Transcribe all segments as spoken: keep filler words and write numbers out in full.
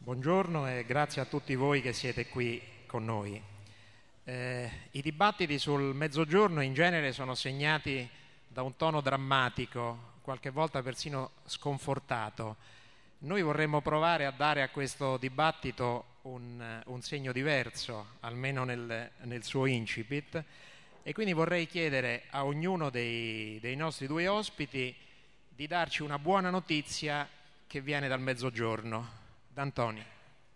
Buongiorno e grazie a tutti voi che siete qui con noi. Eh, I dibattiti sul Mezzogiorno in genere sono segnati da un tono drammatico, qualche volta persino sconfortato. Noi vorremmo provare a dare a questo dibattito un, un segno diverso, almeno nel, nel suo incipit, e quindi vorrei chiedere a ognuno dei, dei nostri due ospiti di darci una buona notizia che viene dal Mezzogiorno. D'Antoni.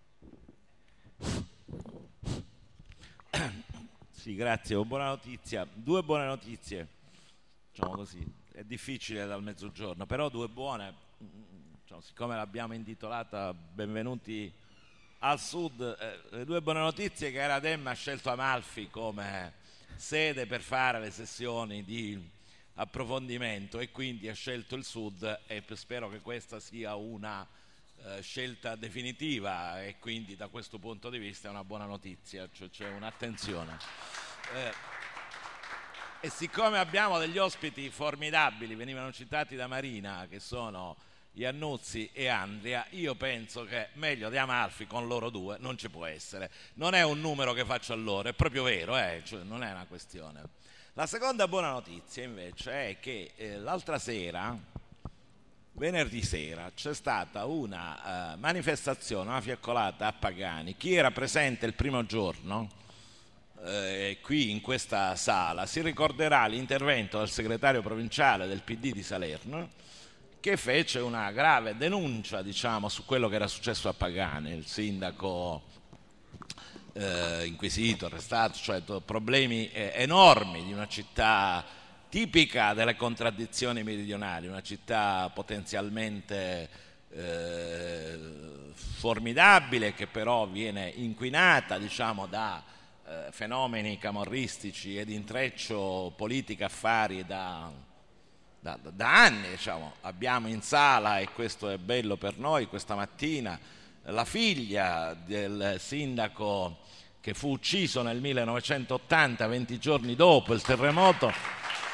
Sì, grazie. Ho buona notizia, due buone notizie, diciamo così. È difficile dal Mezzogiorno, però due buone, diciamo, siccome l'abbiamo intitolata Benvenuti al Sud, eh, le due buone notizie che Eradem ha scelto Amalfi come sede per fare le sessioni di approfondimento e quindi ha scelto il Sud, e spero che questa sia una Eh, scelta definitiva, e quindi da questo punto di vista è una buona notizia, cioè c'è un'attenzione. Eh, e siccome abbiamo degli ospiti formidabili, venivano citati da Marina, che sono Iannuzzi e Andria, io penso che meglio di Amalfi con loro due non ci può essere. Non è un numero che faccio a loro, è proprio vero, eh? Cioè, non è una questione. La seconda buona notizia invece è che eh, l'altra sera, venerdì sera, c'è stata una uh, manifestazione, una fiaccolata a Pagani. Chi era presente il primo giorno eh, qui in questa sala si ricorderà l'intervento del segretario provinciale del P D di Salerno, che fece una grave denuncia, diciamo, su quello che era successo a Pagani. Il sindaco eh, inquisito, arrestato, cioè problemi eh, enormi di una città tipica delle contraddizioni meridionali, una città potenzialmente eh, formidabile, che però viene inquinata, diciamo, da eh, fenomeni camorristici ed intreccio politica-affari da, da, da anni. Diciamo. Abbiamo in sala, e questo è bello per noi, questa mattina la figlia del sindaco che fu ucciso nel millenovecentottanta, venti giorni dopo il terremoto.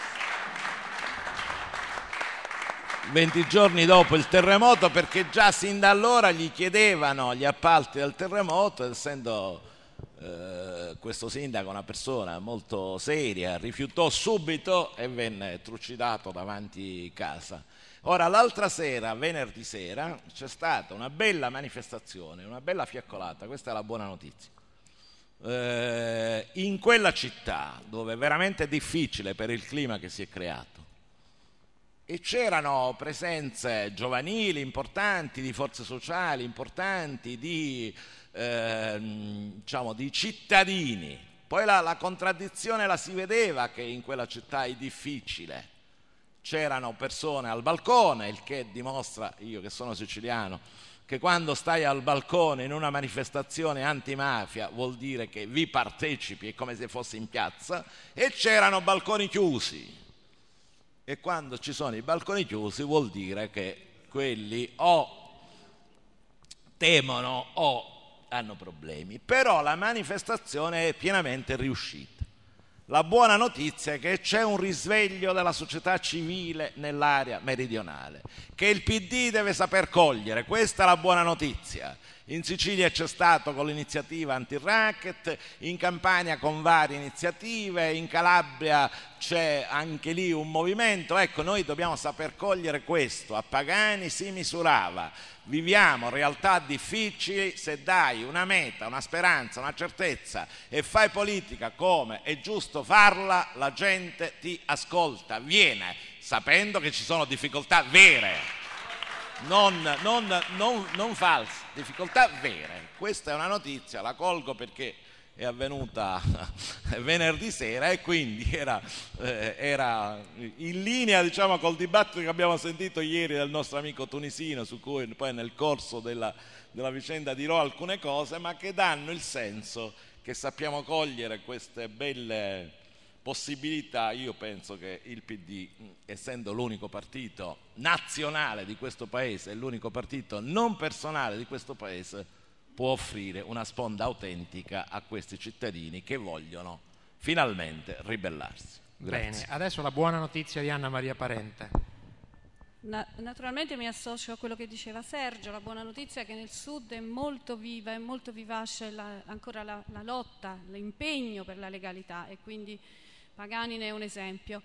venti giorni dopo il terremoto, perché già sin da allora gli chiedevano gli appalti del terremoto, essendo eh, questo sindaco una persona molto seria, rifiutò subito e venne trucidato davanti casa. Ora, l'altra sera, venerdì sera, c'è stata una bella manifestazione, una bella fiaccolata, questa è la buona notizia. Eh, in quella città, dove è veramente difficile per il clima che si è creato, e c'erano presenze giovanili importanti, di forze sociali importanti, di, eh, diciamo, di cittadini. Poi la, la contraddizione la si vedeva, che in quella città è difficile. C'erano persone al balcone, il che dimostra, io che sono siciliano, che quando stai al balcone in una manifestazione antimafia vuol dire che vi partecipi, è come se fossi in piazza, e c'erano balconi chiusi. E quando ci sono i balconi chiusi vuol dire che quelli o temono o hanno problemi. Però la manifestazione è pienamente riuscita. La buona notizia è che c'è un risveglio della società civile nell'area meridionale, che il P D deve saper cogliere. Questa è la buona notizia. In Sicilia c'è stato con l'iniziativa anti-racket, in Campania con varie iniziative, in Calabria c'è anche lì un movimento. Ecco, noi dobbiamo saper cogliere questo. A Pagani si misurava. Viviamo realtà difficili, se dai una meta, una speranza, una certezza e fai politica come è giusto farla, la gente ti ascolta, viene, sapendo che ci sono difficoltà vere. Non, non, non, non false, difficoltà vere. Questa è una notizia, la colgo perché è avvenuta venerdì sera e quindi era, eh, era in linea, diciamo, col dibattito che abbiamo sentito ieri del nostro amico tunisino, su cui poi nel corso della, della vicenda dirò alcune cose, ma che danno il senso che sappiamo cogliere queste belle possibilità. Io penso che il P D, essendo l'unico partito nazionale di questo paese e l'unico partito non personale di questo paese, può offrire una sponda autentica a questi cittadini che vogliono finalmente ribellarsi. Grazie. Bene, adesso la buona notizia di Anna Maria Parente. Na- naturalmente mi associo a quello che diceva Sergio. La buona notizia è che nel Sud è molto viva, è molto vivace la, ancora la, la lotta, l'impegno per la legalità, e quindi Pagani ne è un esempio.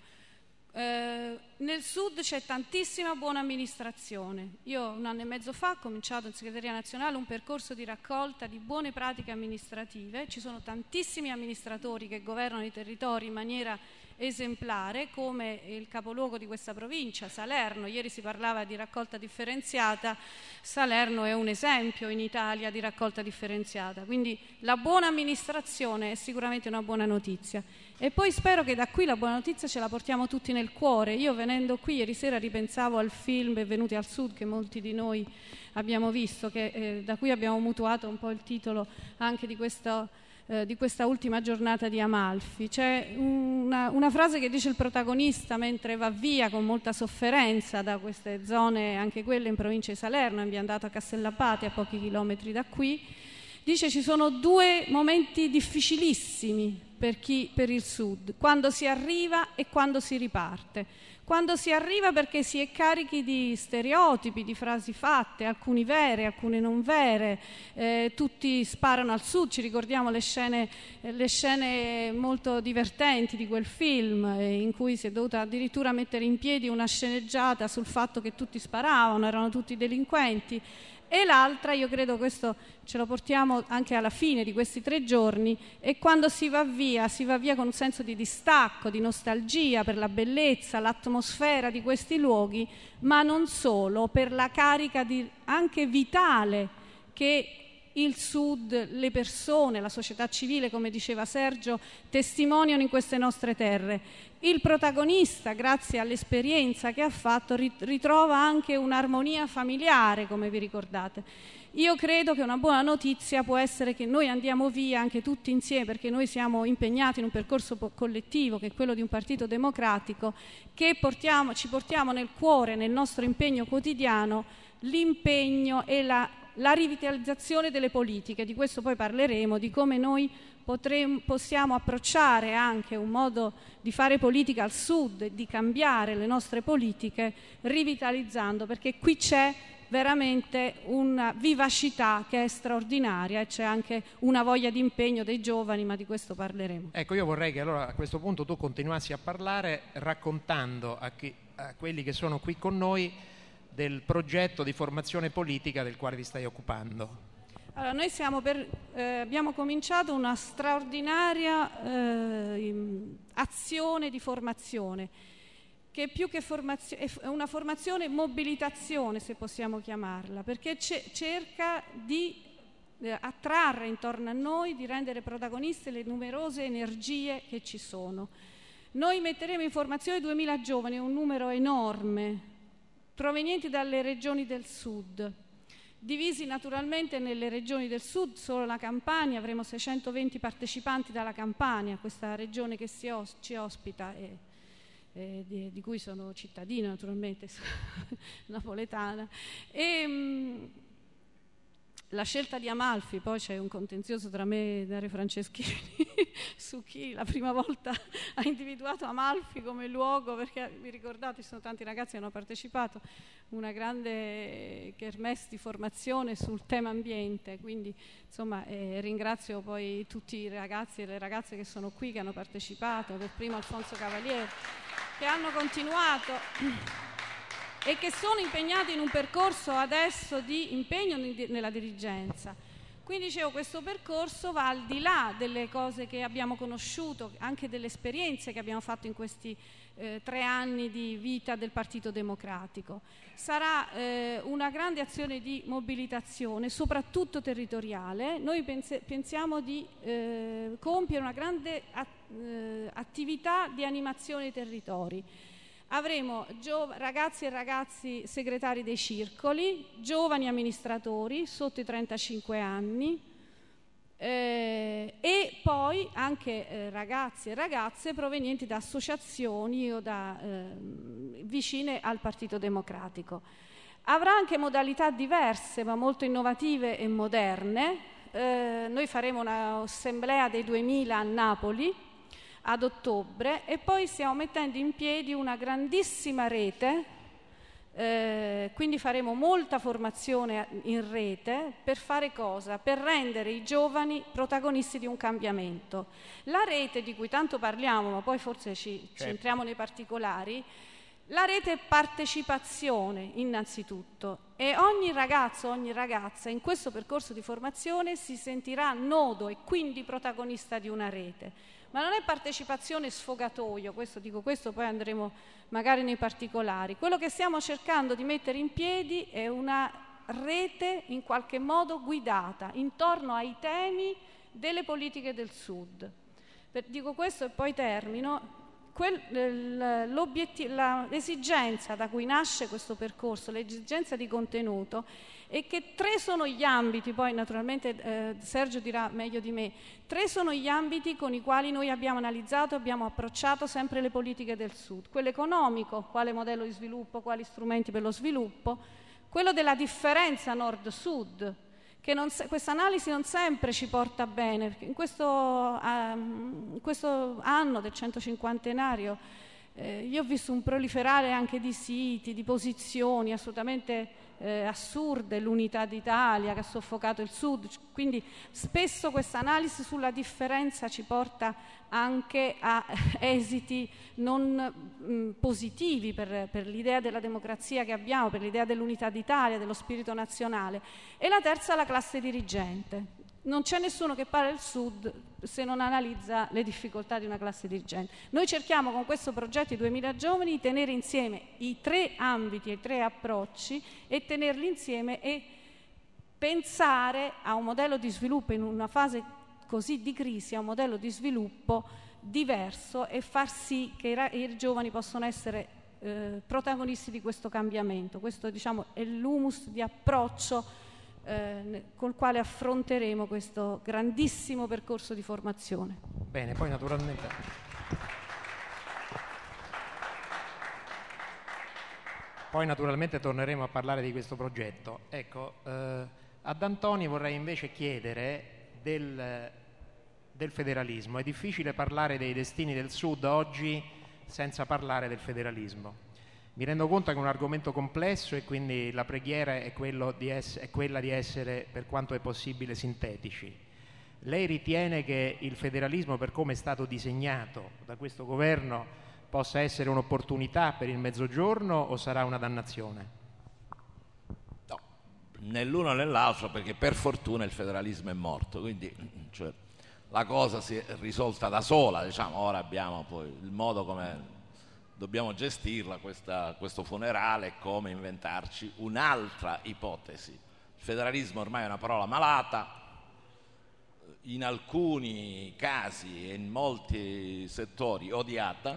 Eh, nel Sud c'è tantissima buona amministrazione. Io un anno e mezzo fa ho cominciato in segreteria nazionale un percorso di raccolta di buone pratiche amministrative. Ci sono tantissimi amministratori che governano i territori in maniera esemplare, come il capoluogo di questa provincia, Salerno. Ieri si parlava di raccolta differenziata, Salerno è un esempio in Italia di raccolta differenziata, quindi la buona amministrazione è sicuramente una buona notizia. E poi spero che da qui la buona notizia ce la portiamo tutti nel cuore. Io venendo qui ieri sera ripensavo al film Benvenuti al Sud, che molti di noi abbiamo visto, che, eh, da cui abbiamo mutuato un po' il titolo anche di questo Eh, di questa ultima giornata di Amalfi. C'è una, una frase che dice il protagonista mentre va via con molta sofferenza da queste zone, anche quelle in provincia di Salerno, è andato a Castellabate, a pochi chilometri da qui. Dice: ci sono due momenti difficilissimi per chi, per il Sud, quando si arriva e quando si riparte. Quando si arriva perché si è carichi di stereotipi, di frasi fatte, alcune vere, alcune non vere, eh, tutti sparano al Sud. Ci ricordiamo le scene, eh, le scene molto divertenti di quel film, eh, in cui si è dovuta addirittura mettere in piedi una sceneggiata sul fatto che tutti sparavano, erano tutti delinquenti. E l'altra, io credo questo ce lo portiamo anche alla fine di questi tre giorni, è quando si va via, si va via con un senso di distacco, di nostalgia per la bellezza, l'atmosfera di questi luoghi, ma non solo, per la carica di, anche vitale che il Sud, le persone, la società civile, come diceva Sergio, testimoniano in queste nostre terre. Il protagonista, grazie all'esperienza che ha fatto, ritrova anche un'armonia familiare, come vi ricordate. Io credo che una buona notizia può essere che noi andiamo via anche tutti insieme, perché noi siamo impegnati in un percorso collettivo che è quello di un partito democratico, che portiamo, ci portiamo nel cuore, nel nostro impegno quotidiano, l'impegno e la la rivitalizzazione delle politiche. Di questo poi parleremo, di come noi potremo, possiamo approcciare anche un modo di fare politica al Sud, di cambiare le nostre politiche rivitalizzando, perché qui c'è veramente una vivacità che è straordinaria e c'è anche una voglia di impegno dei giovani, ma di questo parleremo. Ecco, io vorrei che allora a questo punto tu continuassi a parlare raccontando a, chi, a quelli che sono qui con noi del progetto di formazione politica del quale vi stai occupando. Allora, noi siamo per, eh, abbiamo cominciato una straordinaria eh, azione di formazione, che più che formazione è una formazione mobilitazione, se possiamo chiamarla, perché cerca di eh, attrarre intorno a noi, di rendere protagoniste le numerose energie che ci sono. Noi metteremo in formazione duemila giovani, un numero enorme, provenienti dalle regioni del Sud, divisi naturalmente nelle regioni del Sud. Solo la Campania, avremo seicentoventi partecipanti dalla Campania, questa regione che si os- ci ospita e, e di, di cui sono cittadina naturalmente, napoletana. E, mh, la scelta di Amalfi, poi c'è un contenzioso tra me e Dario Franceschini su chi la prima volta ha individuato Amalfi come luogo, perché vi ricordate, ci sono tanti ragazzi che hanno partecipato, una grande kermesse di formazione sul tema ambiente, quindi insomma eh, ringrazio poi tutti i ragazzi e le ragazze che sono qui, che hanno partecipato, per primo Alfonso Cavalieri, che hanno continuato e che sono impegnati in un percorso adesso di impegno nella dirigenza. Quindi dicevo, questo percorso va al di là delle cose che abbiamo conosciuto, anche delle esperienze che abbiamo fatto in questi eh, tre anni di vita del Partito Democratico. Sarà eh, una grande azione di mobilitazione, soprattutto territoriale. Noi pense- pensiamo di eh, compiere una grande at- eh, attività di animazione dei territori. Avremo gio- ragazzi e ragazzi segretari dei circoli, giovani amministratori sotto i trentacinque anni eh, e poi anche eh, ragazzi e ragazze provenienti da associazioni o da eh, vicine al Partito Democratico. Avrà anche modalità diverse ma molto innovative e moderne. Eh, noi faremo un'assemblea dei duemila a Napoli ad ottobre e poi stiamo mettendo in piedi una grandissima rete Eh, quindi faremo molta formazione in rete per fare cosa? Per rendere i giovani protagonisti di un cambiamento. La rete di cui tanto parliamo, ma poi forse ci, certo. ci entriamo nei particolari, la rete è partecipazione innanzitutto e ogni ragazzo, ogni ragazza in questo percorso di formazione si sentirà nodo e quindi protagonista di una rete. Ma non è partecipazione sfogatoio, questo dico questo, poi andremo magari nei particolari. Quello che stiamo cercando di mettere in piedi è una rete in qualche modo guidata intorno ai temi delle politiche del Sud. Per, dico questo e poi termino. L'esigenza da cui nasce questo percorso, l'esigenza di contenuto, è che tre sono gli ambiti, poi naturalmente eh, Sergio dirà meglio di me, tre sono gli ambiti con i quali noi abbiamo analizzato, abbiamo approcciato sempre le politiche del Sud. Quello economico, quale modello di sviluppo, quali strumenti per lo sviluppo, quello della differenza nord-sud, che questa analisi non sempre ci porta bene, perché in questo, um, in questo anno del centocinquantenario eh, io ho visto un proliferare anche di siti, di posizioni assolutamente eh, assurde, l'unità d'Italia che ha soffocato il Sud, quindi spesso questa analisi sulla differenza ci porta anche a esiti non mh, positivi per, per l'idea della democrazia che abbiamo, per l'idea dell'unità d'Italia, dello spirito nazionale. E la terza, la classe dirigente. Non c'è nessuno che parla del Sud se non analizza le difficoltà di una classe dirigente. Noi cerchiamo con questo progetto, i duemila giovani, di tenere insieme i tre ambiti, i tre approcci e tenerli insieme e pensare a un modello di sviluppo in una fase così di crisi, a un modello di sviluppo diverso e far sì che i, ra- i giovani possano essere eh, protagonisti di questo cambiamento. Questo, diciamo, è l'humus di approccio eh, col quale affronteremo questo grandissimo percorso di formazione. Bene, poi naturalmente poi naturalmente torneremo a parlare di questo progetto. Ecco, eh, ad Antoni vorrei invece chiedere del, del federalismo. È difficile parlare dei destini del Sud oggi senza parlare del federalismo. Mi rendo conto che è un argomento complesso e quindi la preghiera è, quello di ess- è quella di essere, per quanto è possibile, sintetici. Lei ritiene che il federalismo, per come è stato disegnato da questo governo, possa essere un'opportunità per il Mezzogiorno o sarà una dannazione? No, né l'uno né l'altro, perché per fortuna il federalismo è morto, quindi cioè, la cosa si è risolta da sola, diciamo. Ora abbiamo poi il modo come dobbiamo gestirla, questa, questo funerale, come inventarci un'altra ipotesi. Il federalismo ormai è una parola malata, in alcuni casi e in molti settori odiata,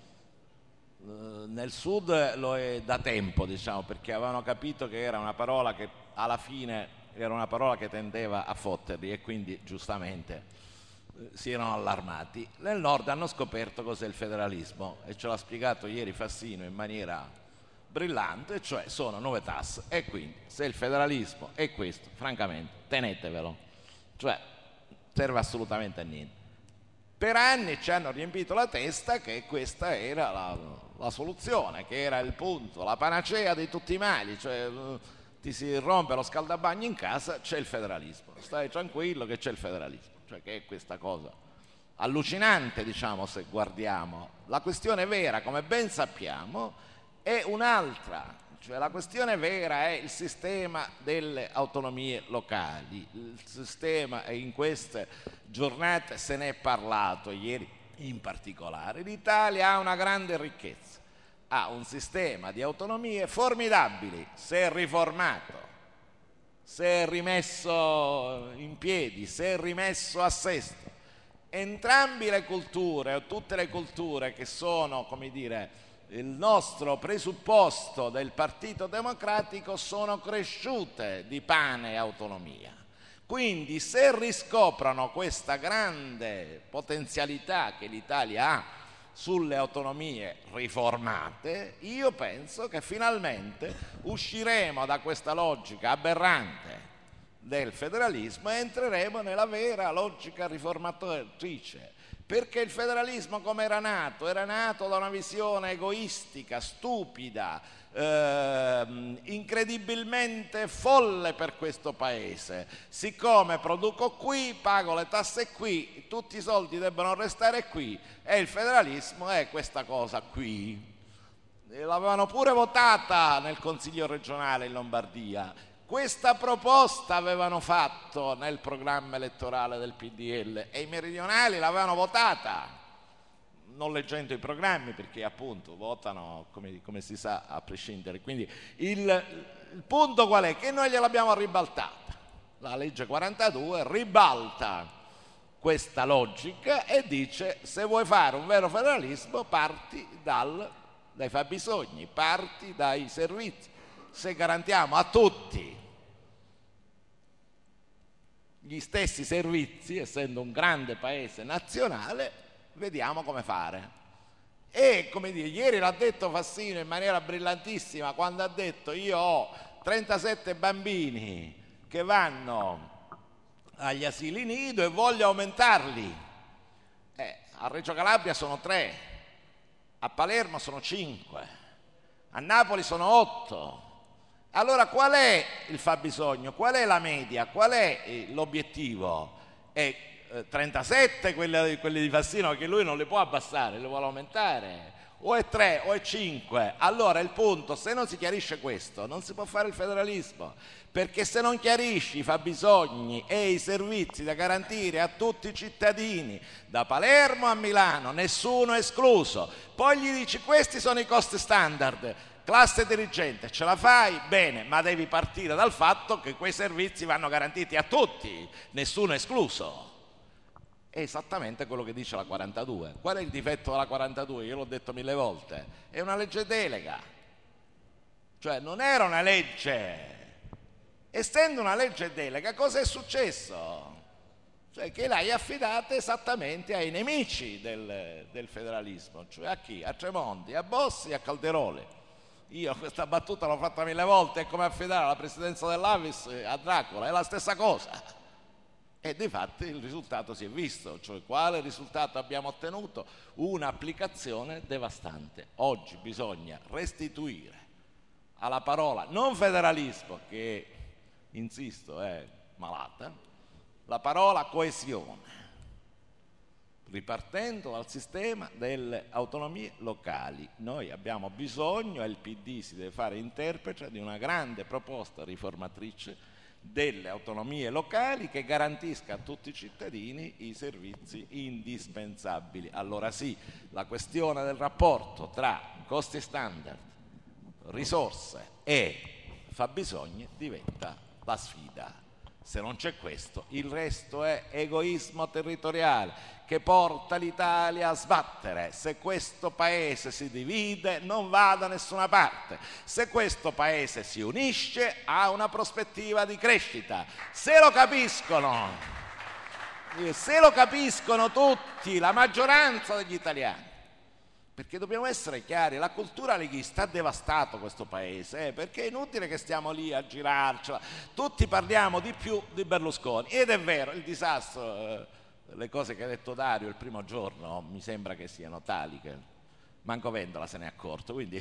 nel Sud lo è da tempo, diciamo, perché avevano capito che era una parola che alla fine era una parola che tendeva a fotterli e quindi giustamente si erano allarmati. Nel Nord hanno scoperto cos'è il federalismo e ce l'ha spiegato ieri Fassino in maniera brillante, cioè sono nuove tasse, e quindi se il federalismo è questo, francamente tenetevelo, cioè serve assolutamente a niente. Per anni ci hanno riempito la testa che questa era la, la soluzione, che era il punto, la panacea di tutti i mali, cioè ti si rompe lo scaldabagno in casa, c'è il federalismo, stai tranquillo che c'è il federalismo. Cioè che è questa cosa allucinante, diciamo, se guardiamo. La questione vera, come ben sappiamo, è un'altra, cioè la questione vera è il sistema delle autonomie locali, il sistema, e in queste giornate se ne è parlato, ieri in particolare. L'Italia ha una grande ricchezza, ha un sistema di autonomie formidabili, se riformato, se è rimesso in piedi, se è rimesso a sesto. Entrambi le culture, o tutte le culture che sono, come dire, il nostro presupposto del Partito Democratico, sono cresciute di pane e autonomia. Quindi se riscoprono questa grande potenzialità che l'Italia ha sulle autonomie riformate, io penso che finalmente usciremo da questa logica aberrante del federalismo e entreremo nella vera logica riformatrice, Perché il federalismo come era nato? Era nato da una visione egoistica, stupida, eh, incredibilmente folle per questo paese. Siccome produco qui, pago le tasse qui, tutti i soldi debbono restare qui e il federalismo è questa cosa qui. L'avevano pure votata nel Consiglio regionale in Lombardia. Questa proposta avevano fatto nel programma elettorale del P D L e i meridionali l'avevano votata, non leggendo i programmi perché appunto votano come, come si sa a prescindere. Quindi il, il punto qual è? Che noi gliel'abbiamo ribaltata. La legge quarantadue ribalta questa logica e dice: se vuoi fare un vero federalismo parti dal, dai fabbisogni, parti dai servizi. Se garantiamo a tutti gli stessi servizi, essendo un grande paese nazionale, vediamo come fare. E come dire, ieri l'ha detto Fassino in maniera brillantissima quando ha detto: io ho trentasette bambini che vanno agli asili nido e voglio aumentarli. Eh, a Reggio Calabria sono tre, a Palermo sono cinque, a Napoli sono otto. Allora qual è il fabbisogno? Qual è la media? Qual è l'obiettivo? È eh, trentasette quelli, quelli di Fassino, che lui non li può abbassare, li vuole aumentare. O è tre o è cinque. Allora il punto, se non si chiarisce questo, non si può fare il federalismo. Perché se non chiarisci i fabbisogni e i servizi da garantire a tutti i cittadini, da Palermo a Milano, nessuno escluso, poi gli dici: questi sono i costi standard, classe dirigente, ce la fai? Bene, ma devi partire dal fatto che quei servizi vanno garantiti a tutti, nessuno escluso. È esattamente quello che dice la quarantadue. Qual è il difetto della quarantadue? Io l'ho detto mille volte, è una legge delega, cioè non era una legge. Essendo una legge delega, cosa è successo? Cioè che l'hai affidata esattamente ai nemici del, del federalismo, cioè a chi? A Tremonti, a Bossi e a Calderoli. Io questa battuta l'ho fatta mille volte, è come affidare la presidenza dell'A V I S a Dracula, è la stessa cosa. E difatti il risultato si è visto, cioè quale risultato abbiamo ottenuto? Un'applicazione devastante. Oggi bisogna restituire alla parola non federalismo, che insisto è malata, la parola coesione, ripartendo dal sistema delle autonomie locali. Noi abbiamo bisogno, e il P D si deve fare interprete di una grande proposta riformatrice delle autonomie locali che garantisca a tutti i cittadini i servizi indispensabili. Allora sì, la questione del rapporto tra costi standard, risorse e fabbisogni diventa la sfida. Se non c'è questo, il resto è egoismo territoriale che porta l'Italia a sbattere. Se questo paese si divide non va da nessuna parte. Se questo paese si unisce ha una prospettiva di crescita. Se lo capiscono, se lo capiscono tutti, la maggioranza degli italiani. Perché dobbiamo essere chiari, la cultura leghista ha devastato questo paese, eh, perché è inutile che stiamo lì a girarcela, tutti parliamo di più di Berlusconi, ed è vero, il disastro, eh, le cose che ha detto Dario il primo giorno mi sembra che siano tali che manco Vendola se ne è accorto, quindi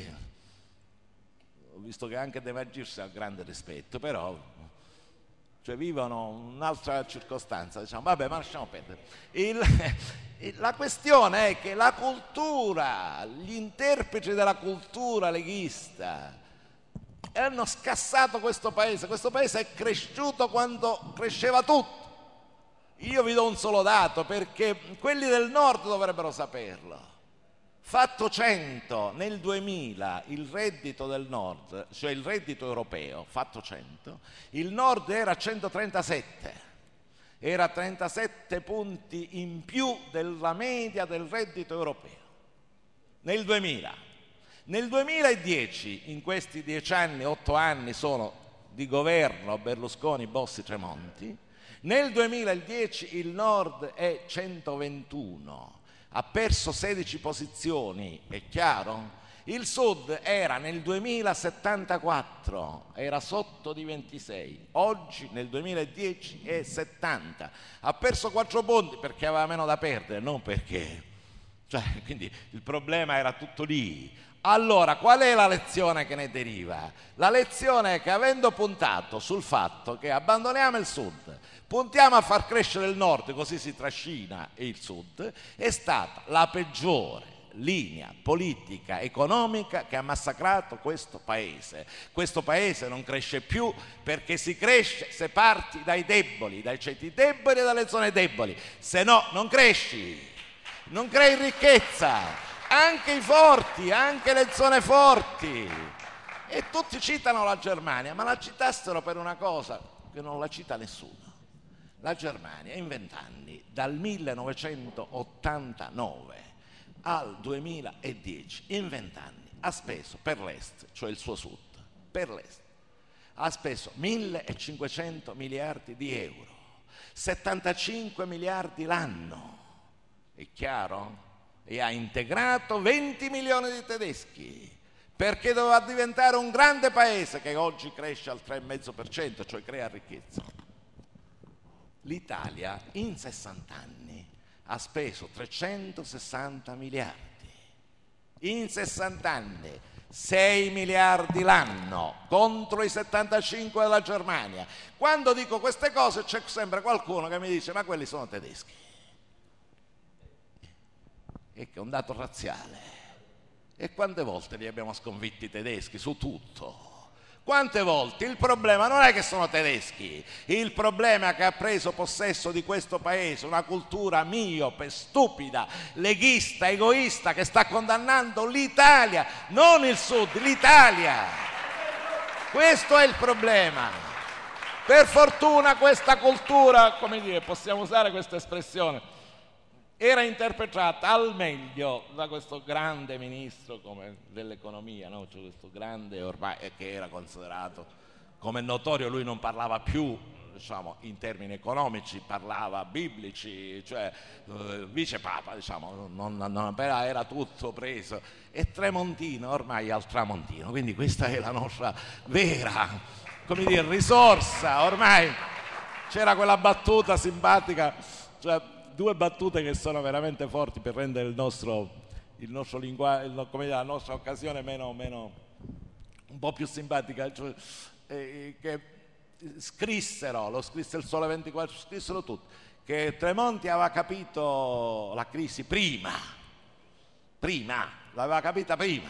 ho visto che anche De Magistris ha grande rispetto, però cioè vivono un'altra circostanza, diciamo, vabbè, ma lasciamo perdere. Il, la questione è che la cultura, gli interpreti della cultura leghista hanno scassato questo paese. Questo paese è cresciuto quando cresceva tutto. Io vi do un solo dato, perché quelli del nord dovrebbero saperlo. Fatto cento nel duemila, il reddito del nord, cioè il reddito europeo, fatto cento, il nord era a centotrentasette, era trentasette punti in più della media del reddito europeo, nel duemila. Nel duemiladieci, in questi dieci anni, otto anni sono di governo Berlusconi, Bossi, Tremonti, nel duemiladieci il nord è centoventuno, ha perso sedici posizioni, è chiaro? Il Sud era nel duemilasettantaquattro, era sotto di ventisei, oggi nel duemiladieci è settanta. Ha perso quattro punti perché aveva meno da perdere, non perché... Cioè, quindi il problema era tutto lì. Allora, qual è la lezione che ne deriva? La lezione è che avendo puntato sul fatto che abbandoniamo il Sud, puntiamo a far crescere il Nord, così si trascina il Sud, è stata la peggiore linea politica economica che ha massacrato questo paese. Questo paese non cresce più perché si cresce se parti dai deboli, dai ceti deboli e dalle zone deboli, se no non cresci, non crei ricchezza. Anche i forti, anche le zone forti. E tutti citano la Germania, ma la citassero per una cosa che non la cita nessuno. La Germania in vent'anni, dal millenovecentottantanove al duemiladieci, in vent'anni ha speso per l'Est, cioè il suo Sud, per l'Est, ha speso millecinquecento miliardi di euro, settantacinque miliardi l'anno. È chiaro? E ha integrato venti milioni di tedeschi perché doveva diventare un grande paese che oggi cresce al tre virgola cinque per cento, cioè crea ricchezza. L'Italia in sessanta anni ha speso trecentosessanta miliardi, in sessanta anni sei miliardi l'anno contro i settantacinque della Germania. Quando dico queste cose c'è sempre qualcuno che mi dice ma quelli sono tedeschi. E che è un dato razziale. E quante volte li abbiamo sconfitti i tedeschi su tutto? Quante volte? Il problema non è che sono tedeschi, il problema è che ha preso possesso di questo paese una cultura miope, stupida, leghista, egoista, che sta condannando l'Italia, non il Sud, l'Italia. Questo è il problema. Per fortuna questa cultura, come dire, possiamo usare questa espressione, era interpretata al meglio da questo grande ministro come dell'economia, no? Cioè questo grande ormai che era considerato, come è notorio, lui non parlava più, diciamo, in termini economici, parlava biblici, cioè eh, vice papa, diciamo, non, non, era tutto preso. E Tremontino ormai al tramontino, quindi questa è la nostra vera, come dire, risorsa. Ormai c'era quella battuta simpatica, cioè due battute che sono veramente forti per rendere il nostro, il nostro linguaggio, come dire, la nostra occasione meno, meno, un po' più simpatica, cioè, eh, che scrissero, lo scrisse il Sole ventiquattro, scrissero tutti, che Tremonti aveva capito la crisi prima, prima, l'aveva capita prima,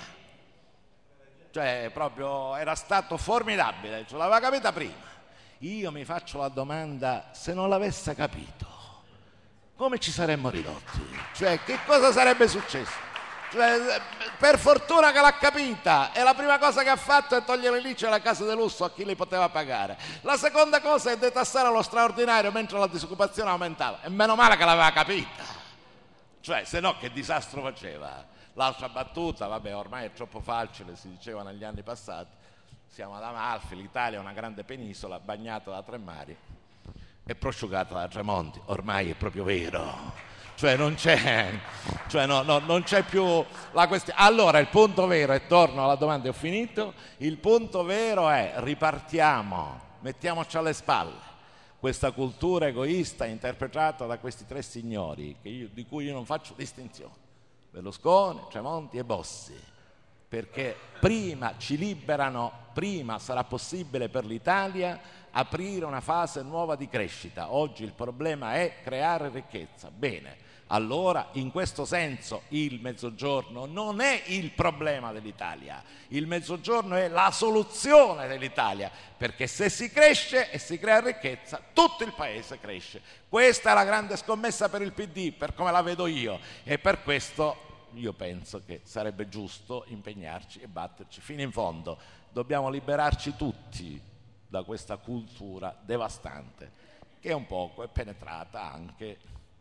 cioè proprio era stato formidabile, cioè, l'aveva capita prima. Io mi faccio la domanda, se non l'avesse capito, come ci saremmo ridotti? Cioè, che cosa sarebbe successo? Cioè, per fortuna che l'ha capita, e la prima cosa che ha fatto è togliere l'I C E alla casa di lusso a chi li poteva pagare. La seconda cosa è detassare lo straordinario mentre la disoccupazione aumentava, e meno male che l'aveva capita. Cioè, se no che disastro faceva? L'altra battuta, vabbè, ormai è troppo facile, si diceva negli anni passati, siamo ad Amalfi, l'Italia è una grande penisola bagnata da tre mari e prosciugata da Tremonti. Ormai è proprio vero, cioè non c'è, cioè no, no, non c'è più la questione. Allora il punto vero, e torno alla domanda e ho finito, il punto vero è ripartiamo, mettiamoci alle spalle questa cultura egoista interpretata da questi tre signori che io, di cui io non faccio distinzione, Berlusconi, Tremonti e Bossi, perché prima ci liberano, prima sarà possibile per l'Italia aprire una fase nuova di crescita. Oggi il problema è creare ricchezza. Bene, allora in questo senso il Mezzogiorno non è il problema dell'Italia, il Mezzogiorno è la soluzione dell'Italia, perché se si cresce e si crea ricchezza, tutto il paese cresce. Questa è la grande scommessa per il P D, per come la vedo io, e per questo io penso che sarebbe giusto impegnarci e batterci fino in fondo. Dobbiamo liberarci tutti da questa cultura devastante che un poco è penetrata anche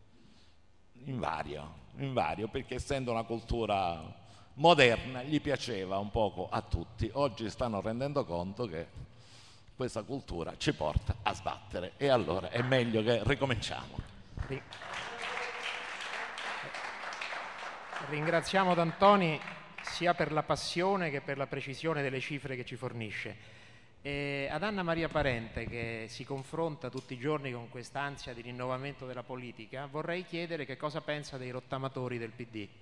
in vario, in vario, perché essendo una cultura moderna gli piaceva un poco a tutti. Oggi stanno rendendo conto che questa cultura ci porta a sbattere, e allora è meglio che ricominciamo. Ringraziamo D'Antoni sia per la passione che per la precisione delle cifre che ci fornisce. E ad Anna Maria Parente, che si confronta tutti i giorni con quest'ansia di rinnovamento della politica, vorrei chiedere che cosa pensa dei rottamatori del P D.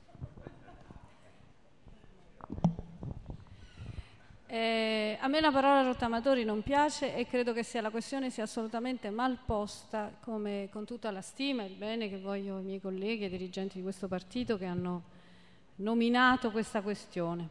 Eh, a me la parola rottamatori non piace e credo che sia, la questione sia assolutamente mal posta, come con tutta la stima e il bene che voglio ai miei colleghi e dirigenti di questo partito che hanno nominato questa questione.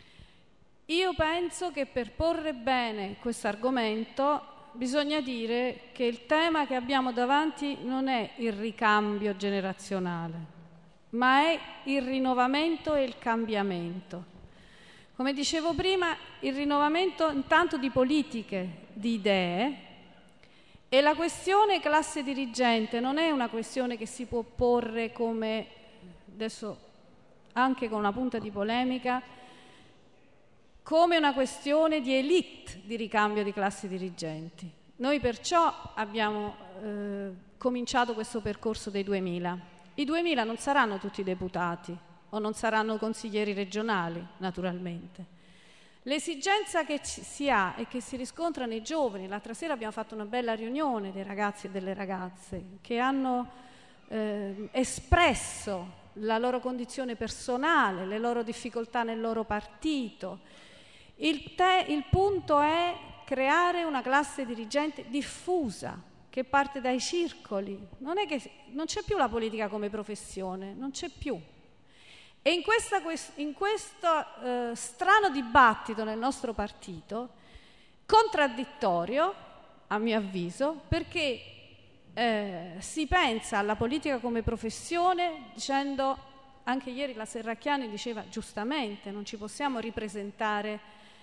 Io penso che per porre bene questo argomento bisogna dire che il tema che abbiamo davanti non è il ricambio generazionale, ma è il rinnovamento e il cambiamento. Come dicevo prima, il rinnovamento intanto di politiche, di idee, e la questione classe dirigente non è una questione che si può porre come, adesso anche con una punta di polemica, come una questione di élite di ricambio di classi dirigenti. Noi perciò abbiamo eh, cominciato questo percorso dei duemila. I duemila non saranno tutti deputati o non saranno consiglieri regionali, naturalmente. L'esigenza che ci si ha e che si riscontra nei giovani, l'altra sera abbiamo fatto una bella riunione dei ragazzi e delle ragazze che hanno eh, espresso la loro condizione personale, le loro difficoltà nel loro partito. Il, te, il punto è creare una classe dirigente diffusa, che parte dai circoli. Non è che, non c'è più la politica come professione, non c'è più. E in, questa, in questo eh, strano dibattito nel nostro partito, contraddittorio, a mio avviso, perché eh, si pensa alla politica come professione dicendo, anche ieri la Serracchiani diceva giustamente, non ci possiamo ripresentare,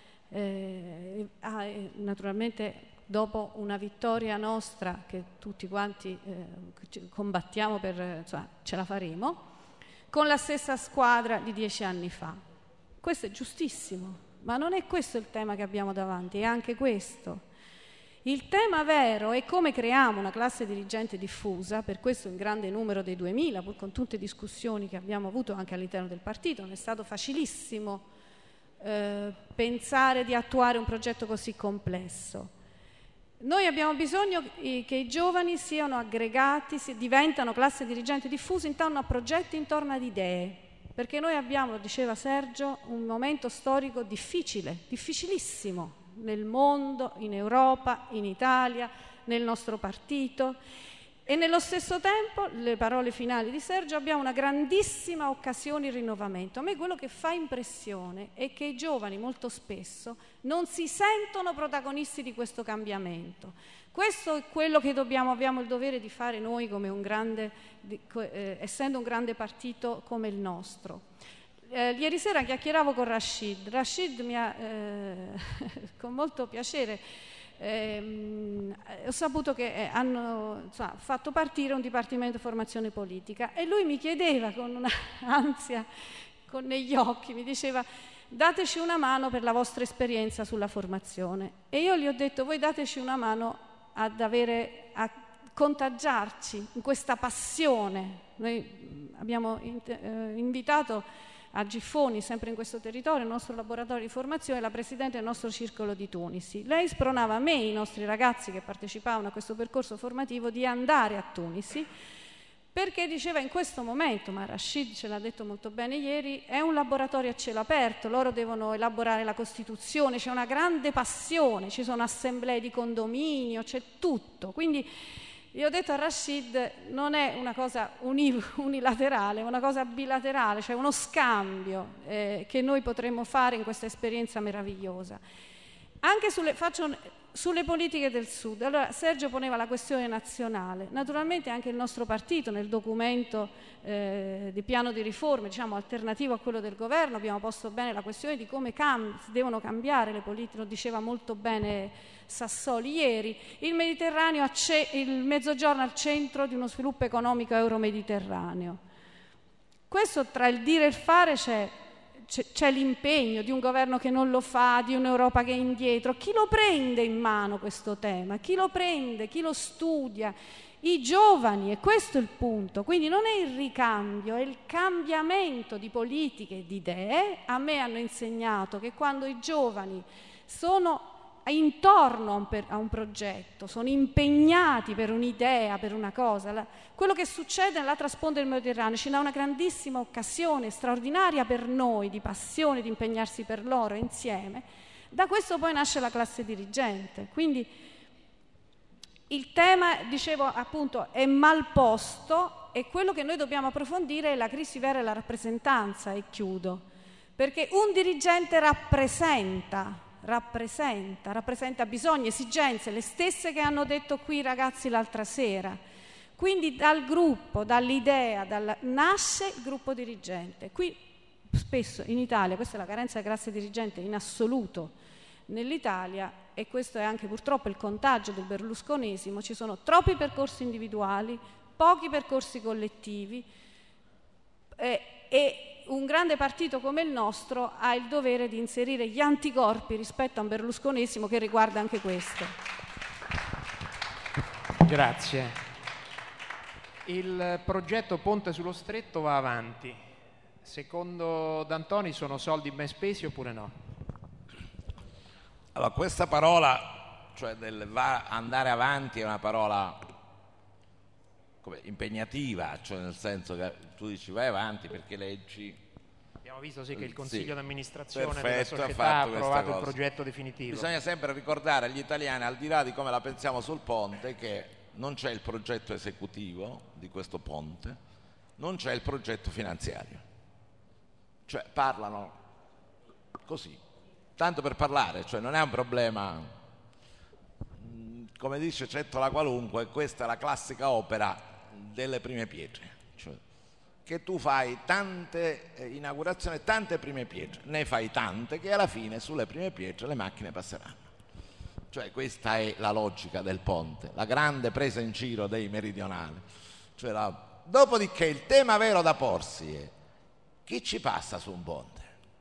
eh, ah, eh, naturalmente dopo una vittoria nostra che tutti quanti eh, combattiamo per, insomma, ce la faremo, con la stessa squadra di dieci anni fa. Questo è giustissimo, ma non è questo il tema che abbiamo davanti, è anche questo. Il tema vero è come creiamo una classe dirigente diffusa, per questo il grande numero dei duemila, pur con tutte le discussioni che abbiamo avuto anche all'interno del partito, non è stato facilissimo eh, pensare di attuare un progetto così complesso. Noi abbiamo bisogno che i giovani siano aggregati, si, diventano classe dirigente diffusa intorno a progetti, intorno ad idee, perché noi abbiamo, lo diceva Sergio, un momento storico difficile, difficilissimo nel mondo, in Europa, in Italia, nel nostro partito, e nello stesso tempo, le parole finali di Sergio, abbiamo una grandissima occasione di rinnovamento. A me quello che fa impressione è che i giovani molto spesso non si sentono protagonisti di questo cambiamento. Questo è quello che dobbiamo, abbiamo il dovere di fare noi come un grande, eh, essendo un grande partito come il nostro. Eh, ieri sera chiacchieravo con Rashid. Rashid mi ha, eh, con molto piacere, Eh, ho saputo che hanno insomma, fatto partire un dipartimento di formazione politica e lui mi chiedeva con un'ansia con negli occhi, mi diceva dateci una mano per la vostra esperienza sulla formazione, e io gli ho detto voi dateci una mano ad avere, a contagiarci in questa passione. Noi abbiamo eh, invitato a Giffoni, sempre in questo territorio, il nostro laboratorio di formazione, la presidente del nostro circolo di Tunisi. Lei spronava me e i nostri ragazzi che partecipavano a questo percorso formativo di andare a Tunisi, perché diceva in questo momento, ma Rashid ce l'ha detto molto bene ieri, è un laboratorio a cielo aperto, loro devono elaborare la Costituzione, c'è una grande passione, ci sono assemblee di condominio, c'è tutto. Quindi io ho detto a Rashid, non è una cosa unilaterale, è una cosa bilaterale, cioè uno scambio eh, che noi potremmo fare in questa esperienza meravigliosa. Anche sulle, faccio, sulle politiche del Sud. Allora, Sergio poneva la questione nazionale. Naturalmente anche il nostro partito nel documento eh, di piano di riforme, diciamo alternativo a quello del governo, abbiamo posto bene la questione di come cam- devono cambiare le politiche, lo diceva molto bene Sassoli ieri, il Mediterraneo, il Mezzogiorno al centro di uno sviluppo economico euro-mediterraneo. Questo tra il dire e il fare c'è, c'è, c'è l'impegno di un governo che non lo fa, di un'Europa che è indietro. Chi lo prende in mano questo tema? Chi lo prende? Chi lo studia? i giovani, e questo è il punto. Quindi non è il ricambio, è il cambiamento di politiche e di idee. A me hanno insegnato che quando i giovani sono intorno a un, per, a un progetto, sono impegnati per un'idea, per una cosa, la, quello che succede nell'altra sponda del Mediterraneo ci dà una grandissima occasione, straordinaria per noi, di passione, di impegnarsi per loro insieme. Da questo poi nasce la classe dirigente. Quindi il tema, dicevo appunto, è mal posto, e quello che noi dobbiamo approfondire è la crisi vera e la rappresentanza, e chiudo, perché un dirigente rappresenta, rappresenta, rappresenta bisogni, esigenze, le stesse che hanno detto qui i ragazzi l'altra sera. Quindi dal gruppo, dall'idea, dal... nasce il gruppo dirigente. Qui spesso in Italia, questa è la carenza di classe dirigente in assoluto nell'Italia, e questo è anche purtroppo il contagio del berlusconesimo, ci sono troppi percorsi individuali, pochi percorsi collettivi, eh, e un grande partito come il nostro ha il dovere di inserire gli anticorpi rispetto a un berlusconesimo che riguarda anche questo. Grazie. Il progetto Ponte sullo Stretto va avanti. Secondo D'Antoni sono soldi ben spesi oppure no? Allora, questa parola, cioè del va andare avanti, è una parola come impegnativa, cioè nel senso che tu dici vai avanti perché leggi. Abbiamo visto sì che il Consiglio sì, d'amministrazione perfetto, della ha società ha fatto approvato il progetto definitivo. Bisogna sempre ricordare agli italiani, al di là di come la pensiamo sul ponte, che non c'è il progetto esecutivo di questo ponte, non c'è il progetto finanziario. Cioè parlano così, tanto per parlare, cioè non è un problema, come dice Cettola Qualunque, questa è la classica opera delle prime pietre, cioè che tu fai tante eh, inaugurazioni, tante prime pietre, ne fai tante che alla fine sulle prime pietre le macchine passeranno. Cioè questa è la logica del ponte, la grande presa in giro dei meridionali. Cioè la... Dopodiché il tema vero da porsi è: chi ci passa su un ponte?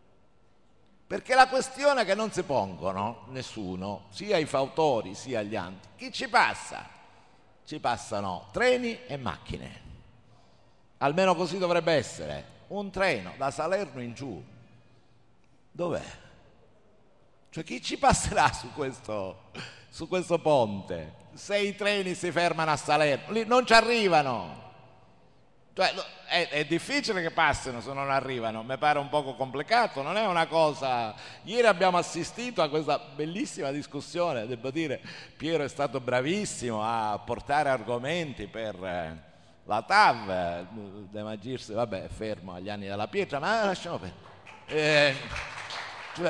Perché la questione che non si pongono nessuno, sia i fautori sia gli altri, chi ci passa? Ci passano treni e macchine. Almeno così dovrebbe essere. Un treno da Salerno in giù. Dov'è? Cioè chi ci passerà su questo, su questo ponte? Se i treni si fermano a Salerno, lì non ci arrivano. Cioè, è, è difficile che passino se non arrivano, mi pare un poco complicato, non è una cosa... Ieri abbiamo assistito a questa bellissima discussione, devo dire, Piero è stato bravissimo a portare argomenti per eh, la T A V, De Magistris, vabbè, è fermo agli anni della pietra, ma lasciamo perdere. Eh, cioè,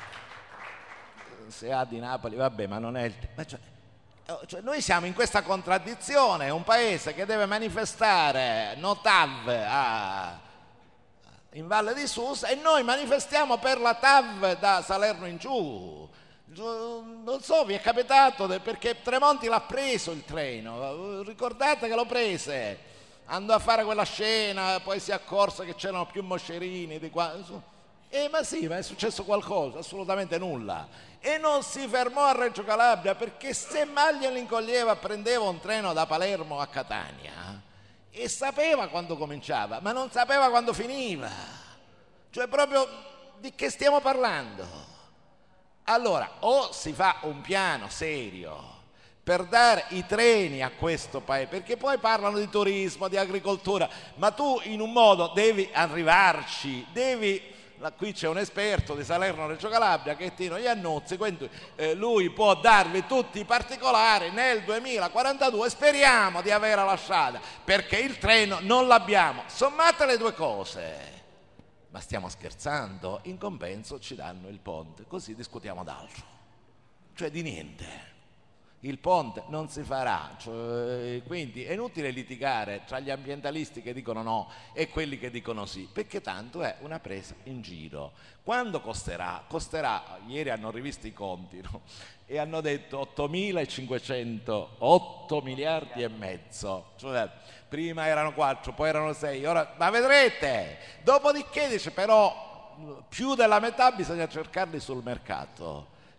se ha di Napoli, vabbè, ma non è il... Ma cioè, Cioè, noi siamo in questa contraddizione, un paese che deve manifestare no T A V a, in Valle di Susa, e noi manifestiamo per la T A V da Salerno in giù. Non so, vi è capitato, perché Tremonti l'ha preso il treno, ricordate che lo prese, andò a fare quella scena, poi si è accorse che c'erano più moscerini di qua. Eh, ma sì, ma è successo qualcosa? Assolutamente nulla. E non si fermò a Reggio Calabria, perché se mai gliel'incoglieva prendeva un treno da Palermo a Catania e sapeva quando cominciava, ma non sapeva quando finiva. Cioè proprio di che stiamo parlando? Allora, o si fa un piano serio per dare i treni a questo paese, perché poi parlano di turismo, di agricoltura, ma tu in un modo devi arrivarci, devi... Qui c'è un esperto di Salerno-Reggio Calabria, che è Tino Iannuzzi, quindi eh, lui può darvi tutti i particolari nel duemilaquarantadue. Speriamo di averla lasciata, perché il treno non l'abbiamo. Sommate le due cose, ma stiamo scherzando? In compenso ci danno il ponte, così discutiamo d'altro, cioè di niente. Il ponte non si farà, cioè, quindi è inutile litigare tra gli ambientalisti che dicono no e quelli che dicono sì, perché tanto è una presa in giro. Quando costerà? Costerà, ieri hanno rivisto i conti, no? E hanno detto ottomilacinquecento, otto miliardi e mezzo, cioè prima erano quattro, poi erano sei, ora, ma vedrete. Dopodiché dice però più della metà bisogna cercarli sul mercato.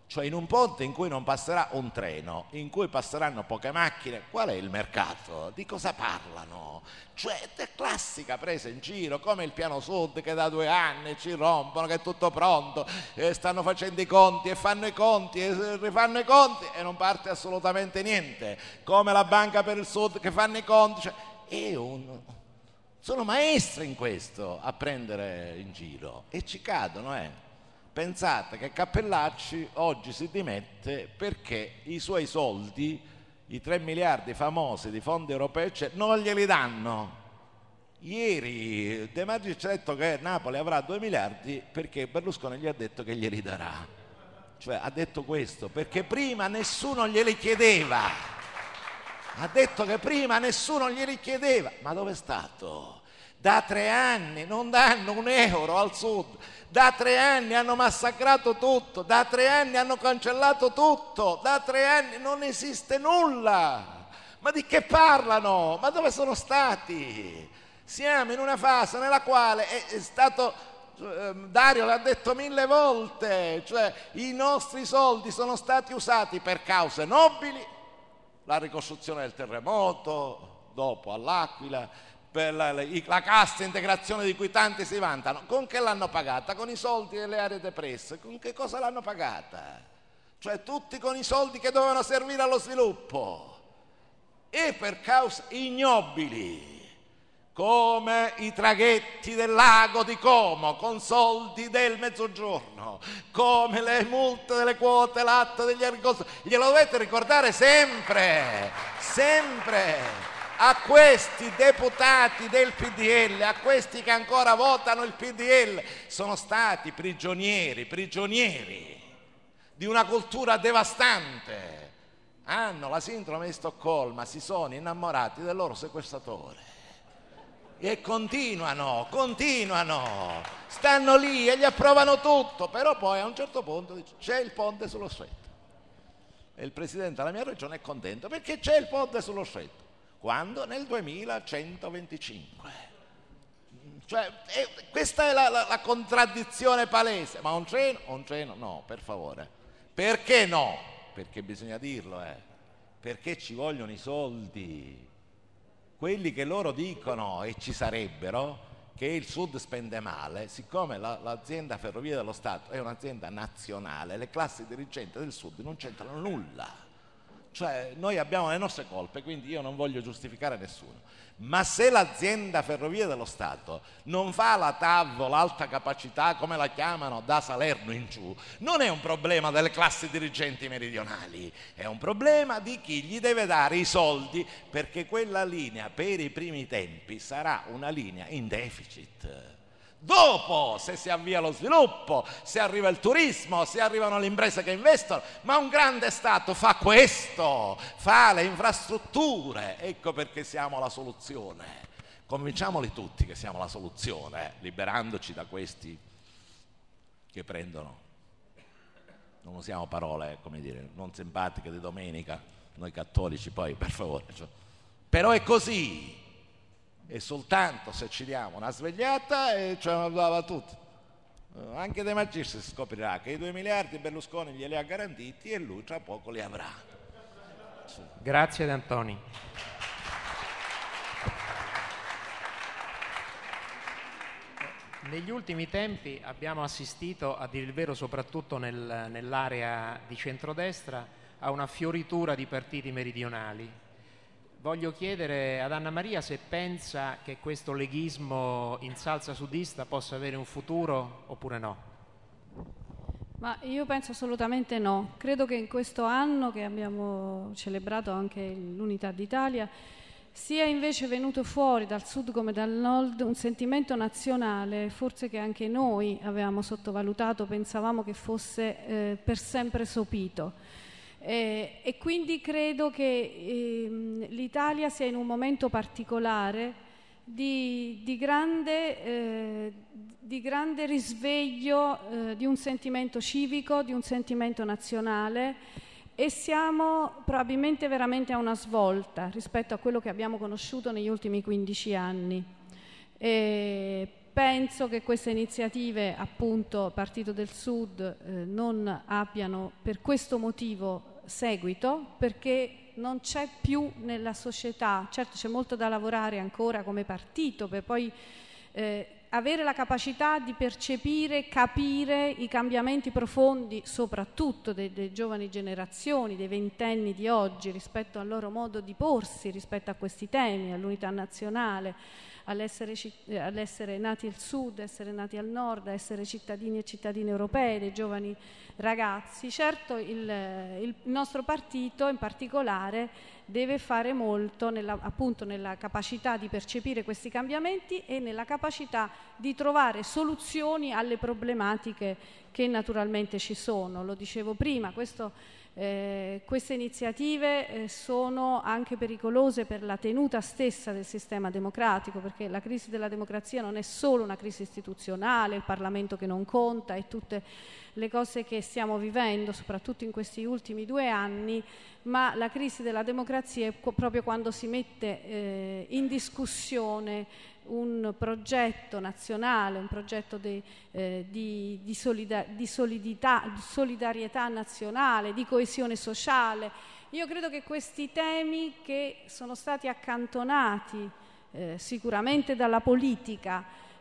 Cioè in un ponte in cui non passerà un treno, in cui passeranno poche macchine, qual è il mercato? Di cosa parlano? Cioè è classica presa in giro, come il piano sud che da due anni ci rompono, che è tutto pronto, e stanno facendo i conti e fanno i conti e rifanno i conti e non parte assolutamente niente, come la Banca per il Sud che fanno i conti, cioè, è un... sono maestri in questo a prendere in giro e ci cadono, eh. Pensate che Cappellacci oggi si dimette perché i suoi soldi, i tre miliardi famosi di fondi europei, cioè, non glieli danno. Ieri De Magistris ci ha detto che Napoli avrà due miliardi perché Berlusconi gli ha detto che glieli darà. Cioè ha detto questo perché prima nessuno glieli chiedeva. Ha detto che prima nessuno glieli chiedeva. Ma dove è stato? Da tre anni non danno un euro al Sud. Da tre anni hanno massacrato tutto, da tre anni hanno cancellato tutto, da tre anni non esiste nulla. Ma di che parlano? Ma dove sono stati? Siamo in una fase nella quale è stato, eh, Dario l'ha detto mille volte, cioè i nostri soldi sono stati usati per cause nobili, la ricostruzione del terremoto, dopo all'Aquila, per la, la, la cassa integrazione di cui tanti si vantano. Con che l'hanno pagata? Con i soldi delle aree depresse. Con che cosa l'hanno pagata? Cioè tutti con i soldi che dovevano servire allo sviluppo e per cause ignobili, come i traghetti del lago di Como con soldi del Mezzogiorno, come le multe delle quote latte degli agricoltori. Glielo dovete ricordare sempre, sempre. A questi deputati del P D L, a questi che ancora votano il P D L, sono stati prigionieri, prigionieri di una cultura devastante. Hanno la sindrome di Stoccolma, si sono innamorati del loro sequestratore e continuano, continuano, stanno lì e gli approvano tutto, però poi a un certo punto dice, c'è il ponte sullo Stretto. E il presidente della mia regione è contento perché c'è il ponte sullo Stretto. Quando? Nel duemilacentoventicinque. Cioè, è, questa è la, la, la contraddizione palese. Ma un treno? Un treno? No, per favore. Perché no? Perché bisogna dirlo, eh. Perché ci vogliono i soldi. Quelli che loro dicono, e ci sarebbero, che il Sud spende male, siccome la, l'azienda Ferrovie dello Stato è un'azienda nazionale, le classi dirigenti del Sud non c'entrano nulla. Cioè noi abbiamo le nostre colpe, quindi io non voglio giustificare nessuno, ma se l'azienda Ferrovie dello Stato non fa la T A V, l'alta capacità, come la chiamano, da Salerno in giù, non è un problema delle classi dirigenti meridionali, è un problema di chi gli deve dare i soldi, perché quella linea per i primi tempi sarà una linea in deficit. Dopo, se si avvia lo sviluppo, se arriva il turismo, se arrivano le imprese che investono, ma un grande Stato fa questo, fa le infrastrutture. Ecco perché siamo la soluzione. Convinciamoli tutti che siamo la soluzione, eh, liberandoci da questi che prendono, non usiamo parole, come dire, non simpatiche di domenica, noi cattolici poi, per favore, cioè. Però è così. E soltanto se ci diamo una svegliata e ce la dava tutti. Anche De Magistris scoprirà che i due miliardi Berlusconi glieli ha garantiti e lui tra poco li avrà. Sì. Grazie ad Antoni. Negli ultimi tempi abbiamo assistito, a dire il vero, soprattutto nel, nell'area di centrodestra, a una fioritura di partiti meridionali. Voglio chiedere ad Anna Maria se pensa che questo leghismo in salsa sudista possa avere un futuro oppure no. Ma io penso assolutamente no. Credo che in questo anno che abbiamo celebrato anche l'Unità d'Italia sia invece venuto fuori dal sud come dal nord un sentimento nazionale, forse che anche noi avevamo sottovalutato, pensavamo che fosse eh, per sempre sopito. Eh, e quindi credo che eh, l'Italia sia in un momento particolare di, di, grande, eh, di grande risveglio eh, di un sentimento civico, di un sentimento nazionale, e siamo probabilmente veramente a una svolta rispetto a quello che abbiamo conosciuto negli ultimi quindici anni. Eh, penso che queste iniziative, appunto Partito del Sud, eh, non abbiano per questo motivo seguito, perché non c'è più nella società, certo c'è molto da lavorare ancora come partito per poi eh, avere la capacità di percepire, capire i cambiamenti profondi, soprattutto delle giovani generazioni, dei ventenni di oggi, rispetto al loro modo di porsi rispetto a questi temi, all'unità nazionale, all'essere, all'essere nati al sud, essere nati al nord, essere cittadini e cittadine europee, dei giovani ragazzi. Certo il, il nostro partito in particolare deve fare molto nella, appunto nella capacità di percepire questi cambiamenti e nella capacità di trovare soluzioni alle problematiche che naturalmente ci sono. Lo dicevo prima, questo, eh, queste iniziative eh, sono anche pericolose per la tenuta stessa del sistema democratico, perché la crisi della democrazia non è solo una crisi istituzionale, il Parlamento che non conta e tutte le cose che stiamo vivendo, soprattutto in questi ultimi due anni, ma la crisi della democrazia è proprio quando si mette eh, in discussione un progetto nazionale, un progetto di, eh, di, di, solida di solidità, di solidarietà nazionale, di coesione sociale. Io credo che questi temi che sono stati accantonati eh, sicuramente dalla politica,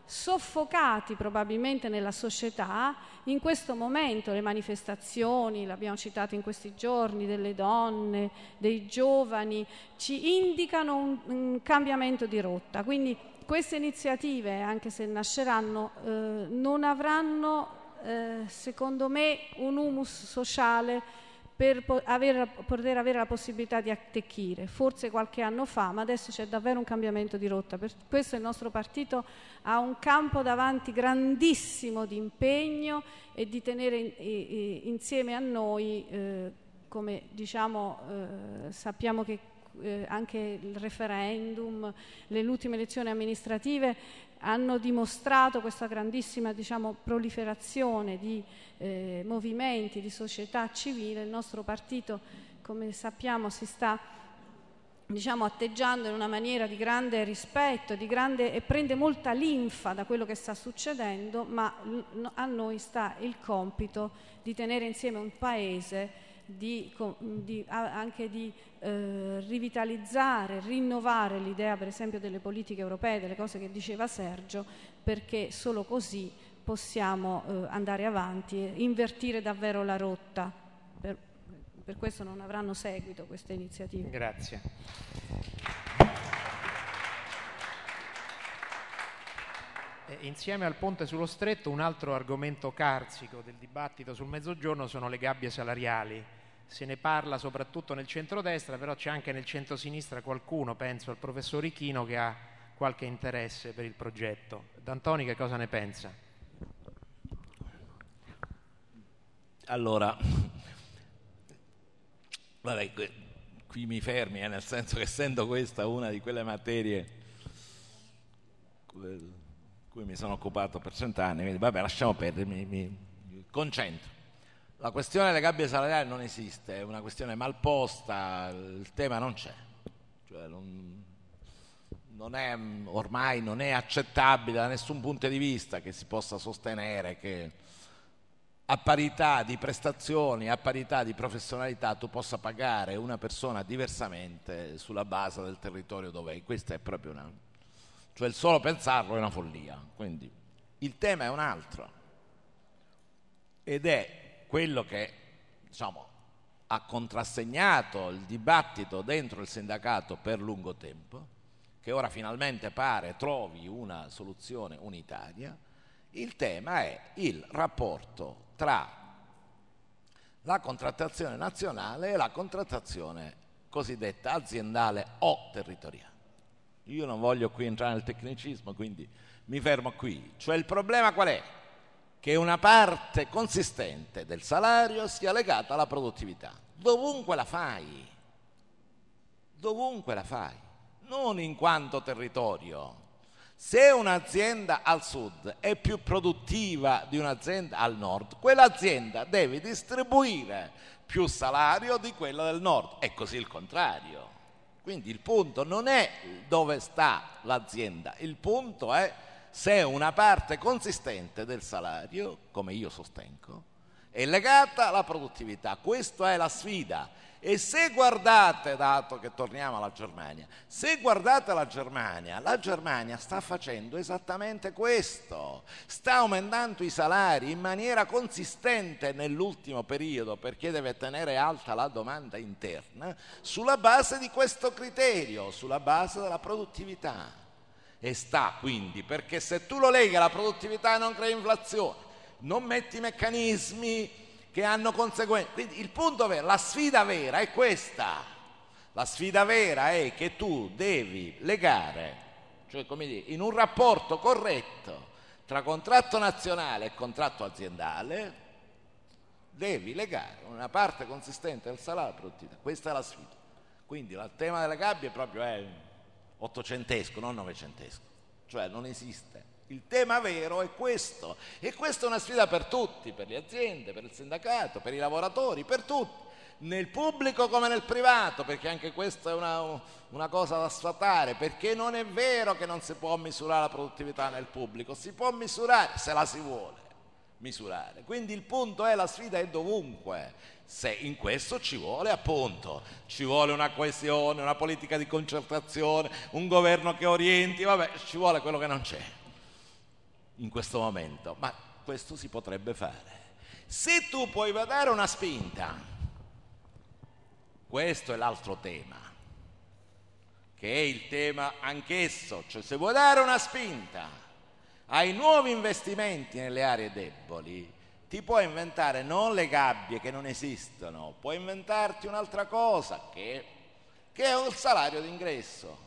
soffocati probabilmente nella società, in questo momento le manifestazioni, l'abbiamo citato in questi giorni, delle donne, dei giovani, ci indicano un, un cambiamento di rotta. Quindi queste iniziative, anche se nasceranno, eh, non avranno, eh, secondo me, un humus sociale per po avere, poter avere la possibilità di attecchire, forse qualche anno fa, ma adesso c'è davvero un cambiamento di rotta. Per questo il nostro partito ha un campo davanti grandissimo di impegno e di tenere in, in, insieme a noi, eh, come diciamo, eh, sappiamo che eh, anche il referendum, le ultime elezioni amministrative hanno dimostrato questa grandissima, diciamo, proliferazione di eh, movimenti, di società civile. Il nostro partito, come sappiamo, si sta, diciamo, atteggiando in una maniera di grande rispetto di grande, e prende molta linfa da quello che sta succedendo, ma a noi sta il compito di tenere insieme un paese, di, di, anche di eh, rivitalizzare, rinnovare l'idea per esempio delle politiche europee, delle cose che diceva Sergio, perché solo così possiamo eh, andare avanti e invertire davvero la rotta. Per, per questo non avranno seguito queste iniziative. Grazie. E insieme al ponte sullo Stretto, un altro argomento carsico del dibattito sul Mezzogiorno sono le gabbie salariali. Se ne parla soprattutto nel centrodestra, però c'è anche nel centrosinistra qualcuno, penso al professor Ichino, che ha qualche interesse per il progetto. D'Antoni che cosa ne pensa? Allora, vabbè, qui mi fermi, eh, nel senso che essendo questa una di quelle materie di cui mi sono occupato per cent'anni, quindi vabbè, lasciamo perdere, mi, mi, mi concentro. La questione delle gabbie salariali non esiste, è una questione mal posta, il tema non c'è, cioè non, non è, ormai non è accettabile da nessun punto di vista che si possa sostenere che a parità di prestazioni, a parità di professionalità tu possa pagare una persona diversamente sulla base del territorio dove è. Questa è proprio una, cioè il solo pensarlo è una follia. Quindi il tema è un altro ed è quello che, diciamo, ha contrassegnato il dibattito dentro il sindacato per lungo tempo, che ora finalmente pare trovi una soluzione unitaria. Il tema è il rapporto tra la contrattazione nazionale e la contrattazione cosiddetta aziendale o territoriale. Io non voglio qui entrare nel tecnicismo, quindi mi fermo qui. Cioè il problema qual è? Che una parte consistente del salario sia legata alla produttività. Dovunque la fai, dovunque la fai, non in quanto territorio. Se un'azienda al sud è più produttiva di un'azienda al nord, quell'azienda deve distribuire più salario di quella del nord e così il contrario. Quindi il punto non è dove sta l'azienda, il punto è se una parte consistente del salario, come io sostengo, è legata alla produttività. Questa è la sfida. E se guardate, dato che torniamo alla Germania, se guardate la Germania, la Germania sta facendo esattamente questo, sta aumentando i salari in maniera consistente nell'ultimo periodo, perché deve tenere alta la domanda interna, sulla base di questo criterio, sulla base della produttività. E sta quindi, perché se tu lo leghi alla produttività non crei inflazione, non metti meccanismi che hanno conseguenze. Quindi il punto vero, la sfida vera è questa. La sfida vera è che tu devi legare, cioè come dire, in un rapporto corretto tra contratto nazionale e contratto aziendale, devi legare una parte consistente del salario alla produttività. Questa è la sfida. Quindi il tema delle gabbie proprio è ottocentesco, non novecentesco. Cioè non esiste. Il tema vero è questo, e questa è una sfida per tutti, per le aziende, per il sindacato, per i lavoratori, per tutti, nel pubblico come nel privato, perché anche questa è una, una cosa da sfatare, perché non è vero che non si può misurare la produttività nel pubblico, si può misurare se la si vuole misurare. Quindi il punto è, la sfida è dovunque. Se in questo ci vuole, appunto, ci vuole una coesione, una politica di concertazione, un governo che orienti, vabbè, ci vuole quello che non c'è in questo momento, ma questo si potrebbe fare. Se tu puoi dare una spinta, questo è l'altro tema, che è il tema anch'esso, cioè se vuoi dare una spinta ai nuovi investimenti nelle aree deboli, ti puoi inventare non le gabbie che non esistono, puoi inventarti un'altra cosa, che, che è il salario d'ingresso,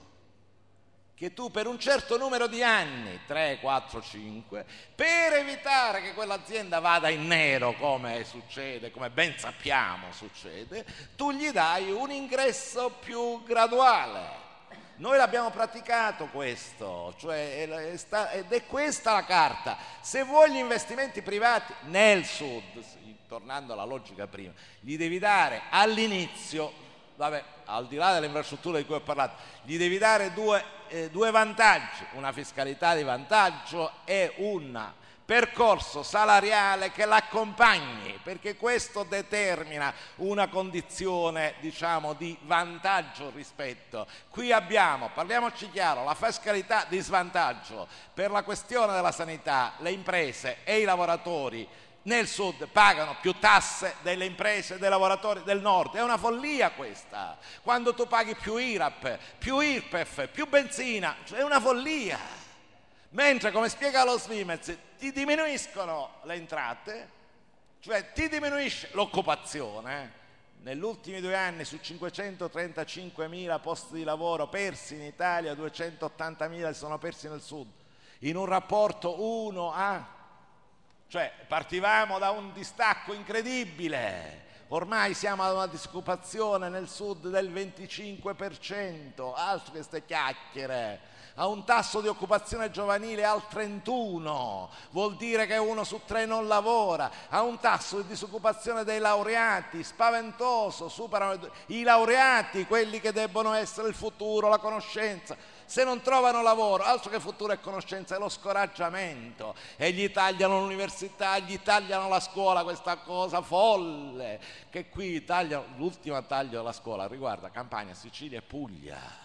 che tu per un certo numero di anni, tre, quattro, cinque, per evitare che quell'azienda vada in nero, come succede, come ben sappiamo succede, tu gli dai un ingresso più graduale. Noi l'abbiamo praticato questo, cioè è sta, ed è questa la carta. Se vuoi gli investimenti privati nel sud, tornando alla logica prima, gli devi dare all'inizio, vabbè, al di là delle infrastrutture di cui ho parlato, gli devi dare due, eh, due vantaggi, una fiscalità di vantaggio e un percorso salariale che l'accompagni, perché questo determina una condizione, diciamo, di vantaggio rispetto. Qui abbiamo, parliamoci chiaro, la fiscalità di svantaggio per la questione della sanità, le imprese e i lavoratori nel sud pagano più tasse delle imprese e dei lavoratori del nord. È una follia questa. Quando tu paghi più I R A P, più I R P E F, più benzina, cioè è una follia. Mentre, come spiega lo Svimez, ti diminuiscono le entrate, cioè ti diminuisce l'occupazione. Negli ultimi due anni su cinquecentotrentacinquemila posti di lavoro persi in Italia, duecentottantamila si sono persi nel sud, in un rapporto uno a... Cioè partivamo da un distacco incredibile, ormai siamo ad una disoccupazione nel sud del venticinque per cento, altro che ste chiacchiere, a un tasso di occupazione giovanile al trentuno, vuol dire che uno su tre non lavora, a un tasso di disoccupazione dei laureati spaventoso, superano i laureati, quelli che debbono essere il futuro, la conoscenza. Se non trovano lavoro, altro che futuro e conoscenza, è lo scoraggiamento, e gli tagliano l'università, gli tagliano la scuola, questa cosa folle, che qui tagliano, l'ultimo taglio della scuola riguarda Campania, Sicilia e Puglia,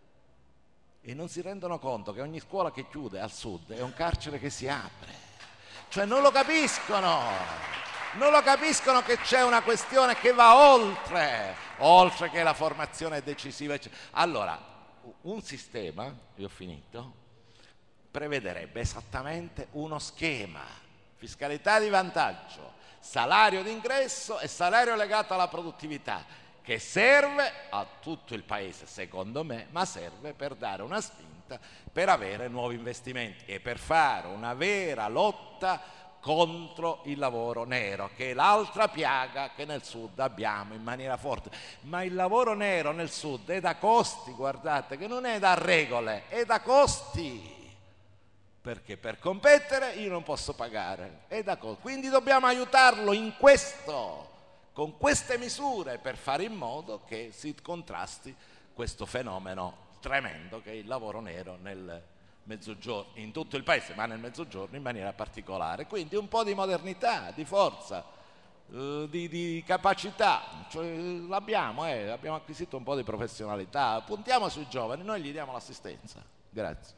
e non si rendono conto che ogni scuola che chiude al sud è un carcere che si apre, cioè non lo capiscono, non lo capiscono che c'è una questione che va oltre, oltre che la formazione decisiva. Allora, un sistema, io ho finito, prevederebbe esattamente uno schema: fiscalità di vantaggio, salario d'ingresso e salario legato alla produttività, che serve a tutto il paese, secondo me, ma serve per dare una spinta, per avere nuovi investimenti e per fare una vera lotta contro il lavoro nero, che è l'altra piaga che nel sud abbiamo in maniera forte. Ma il lavoro nero nel sud è da costi, guardate, che non è da regole, è da costi, perché per competere io non posso pagare, è da costi. Quindi dobbiamo aiutarlo in questo, con queste misure, per fare in modo che si contrasti questo fenomeno tremendo che è il lavoro nero nel Mezzogiorno, in tutto il paese, ma nel Mezzogiorno in maniera particolare. Quindi un po' di modernità, di forza, eh, di, di capacità, cioè, l'abbiamo, eh, abbiamo acquisito un po' di professionalità. Puntiamo sui giovani, noi gli diamo l'assistenza. Grazie.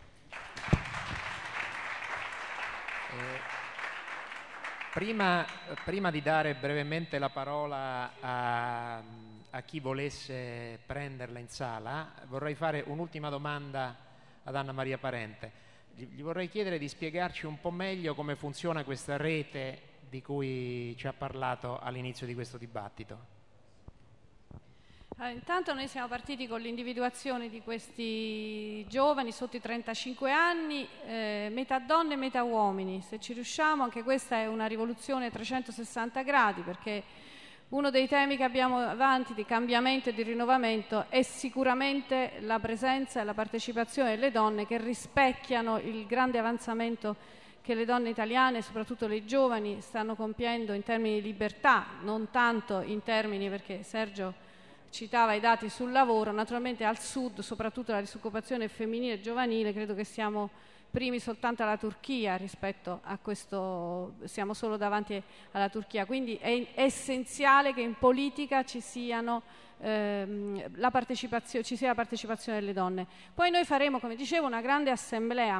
Eh, prima, prima di dare brevemente la parola a, a chi volesse prenderla in sala, vorrei fare un'ultima domanda ad Anna Maria Parente. Gli vorrei chiedere di spiegarci un po' meglio come funziona questa rete di cui ci ha parlato all'inizio di questo dibattito. Allora, intanto noi siamo partiti con l'individuazione di questi giovani sotto i trentacinque anni, eh, metà donne e metà uomini. Se ci riusciamo, anche questa è una rivoluzione a trecentosessanta gradi, perché uno dei temi che abbiamo avanti di cambiamento e di rinnovamento è sicuramente la presenza e la partecipazione delle donne, che rispecchiano il grande avanzamento che le donne italiane, soprattutto le giovani, stanno compiendo in termini di libertà, non tanto in termini, perché Sergio citava i dati sul lavoro, naturalmente al sud, soprattutto la disoccupazione femminile e giovanile, credo che siamo primi soltanto alla Turchia rispetto a questo, siamo solo davanti alla Turchia, quindi è essenziale che in politica ci siano ehm, la partecipazione, ci sia la partecipazione delle donne. Poi noi faremo, come dicevo, una grande assemblea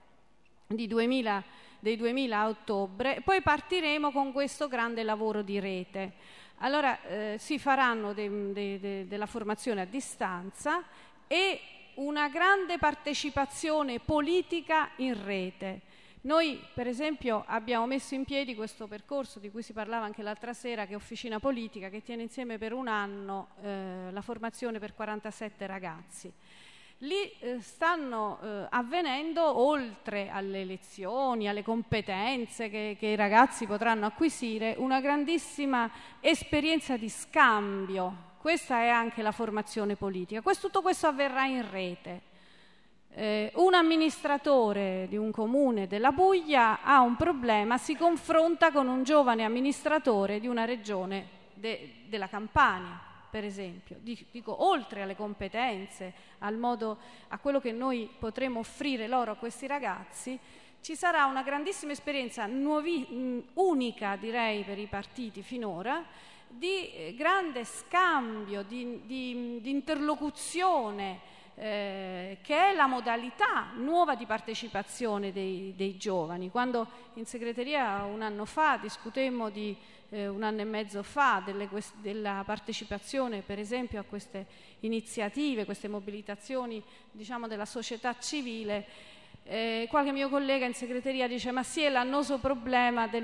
di duemila, dei duemila a ottobre, e poi partiremo con questo grande lavoro di rete. Allora eh, si faranno de, de, de, della formazione a distanza e una grande partecipazione politica in rete. Noi per esempio abbiamo messo in piedi questo percorso di cui si parlava anche l'altra sera, che è Officina Politica, che tiene insieme per un anno eh, la formazione per quarantasette ragazzi. Lì eh, stanno eh, avvenendo, oltre alle lezioni, alle competenze che, che i ragazzi potranno acquisire, una grandissima esperienza di scambio. Questa è anche la formazione politica. Questo, tutto questo avverrà in rete. Eh, un amministratore di un comune della Puglia ha un problema, si confronta con un giovane amministratore di una regione de, della Campania, per esempio. Dico, oltre alle competenze, al modo, a quello che noi potremo offrire loro a questi ragazzi, ci sarà una grandissima esperienza nuovi, unica, direi, per i partiti finora, di grande scambio, di, di, di interlocuzione, eh, che è la modalità nuova di partecipazione dei, dei giovani. Quando in segreteria un anno fa discutemmo di eh, un anno e mezzo fa delle, della partecipazione per esempio a queste iniziative, queste mobilitazioni, diciamo, della società civile, Eh, qualche mio collega in segreteria dice: ma sì, è l'annoso problema del,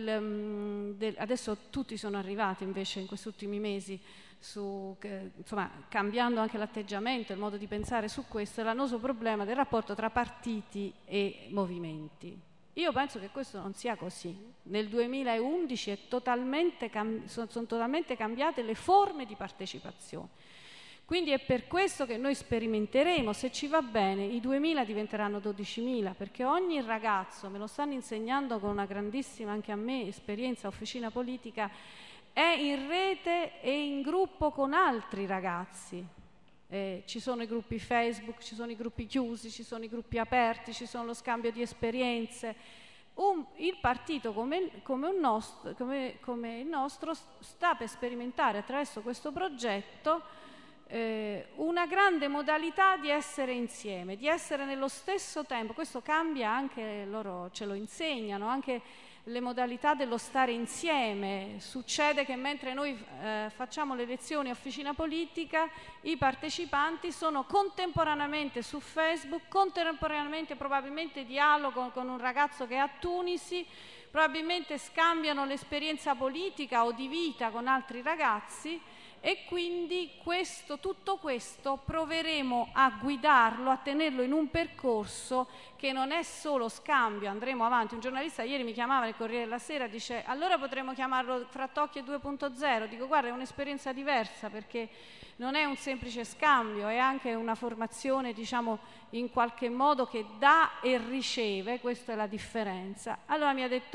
del, del... Adesso tutti sono arrivati invece in questi ultimi mesi, su, che, insomma, cambiando anche l'atteggiamento, il modo di pensare su questo, è l'annoso problema del rapporto tra partiti e movimenti. Io penso che questo non sia così. Nel duemilaundici è totalmente cam... sono, sono totalmente cambiate le forme di partecipazione. Quindi è per questo che noi sperimenteremo, se ci va bene, i duemila diventeranno dodicimila, perché ogni ragazzo, me lo stanno insegnando con una grandissima, anche a me, esperienza, Officina Politica, è in rete e in gruppo con altri ragazzi. Eh, ci sono i gruppi Facebook, ci sono i gruppi chiusi, ci sono i gruppi aperti, ci sono lo scambio di esperienze. Un, il partito come, come, un nostro, come, come il nostro sta per sperimentare attraverso questo progetto Eh, una grande modalità di essere insieme, di essere nello stesso tempo. Questo cambia anche, loro ce lo insegnano, anche le modalità dello stare insieme. Succede che mentre noi eh, facciamo le lezioni a Officina Politica, i partecipanti sono contemporaneamente su Facebook, contemporaneamente probabilmente dialogano con un ragazzo che è a Tunisi, probabilmente scambiano l'esperienza politica o di vita con altri ragazzi. E quindi questo, tutto questo proveremo a guidarlo, a tenerlo in un percorso che non è solo scambio, andremo avanti. Un giornalista ieri mi chiamava nel Corriere della Sera, dice: allora potremmo chiamarlo Frattocchie due punto zero. Dico: guarda, è un'esperienza diversa, perché non è un semplice scambio, è anche una formazione, diciamo, in qualche modo che dà e riceve, questa è la differenza. Allora mi ha detto: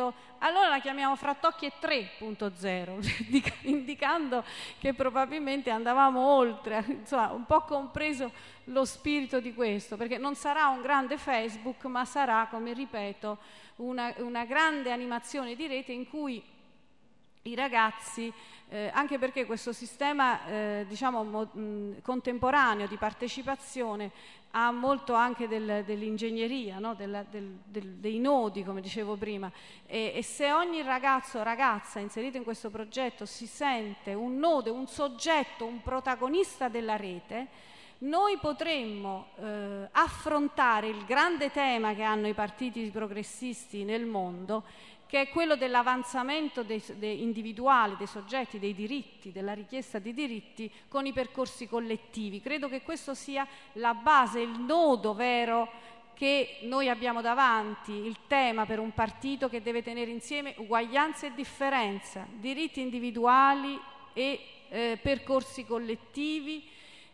dicendo allora la chiamiamo Frattocchie tre punto zero, indicando che probabilmente andavamo oltre, insomma un po' compreso lo spirito di questo, perché non sarà un grande Facebook, ma sarà, come ripeto, una, una grande animazione di rete in cui i ragazzi, eh, anche perché questo sistema eh, diciamo mo, mh, contemporaneo di partecipazione ha molto anche del, dell'ingegneria, no? del, del, del, dei nodi, come dicevo prima, e, e se ogni ragazzo o ragazza inserito in questo progetto si sente un nodo, un soggetto, un protagonista della rete, noi potremmo eh, affrontare il grande tema che hanno i partiti progressisti nel mondo, che è quello dell'avanzamento dei, dei individuali, dei soggetti, dei diritti, della richiesta di diritti con i percorsi collettivi. Credo che questo sia la base, il nodo vero che noi abbiamo davanti, il tema per un partito che deve tenere insieme uguaglianza e differenza, diritti individuali e eh, percorsi collettivi.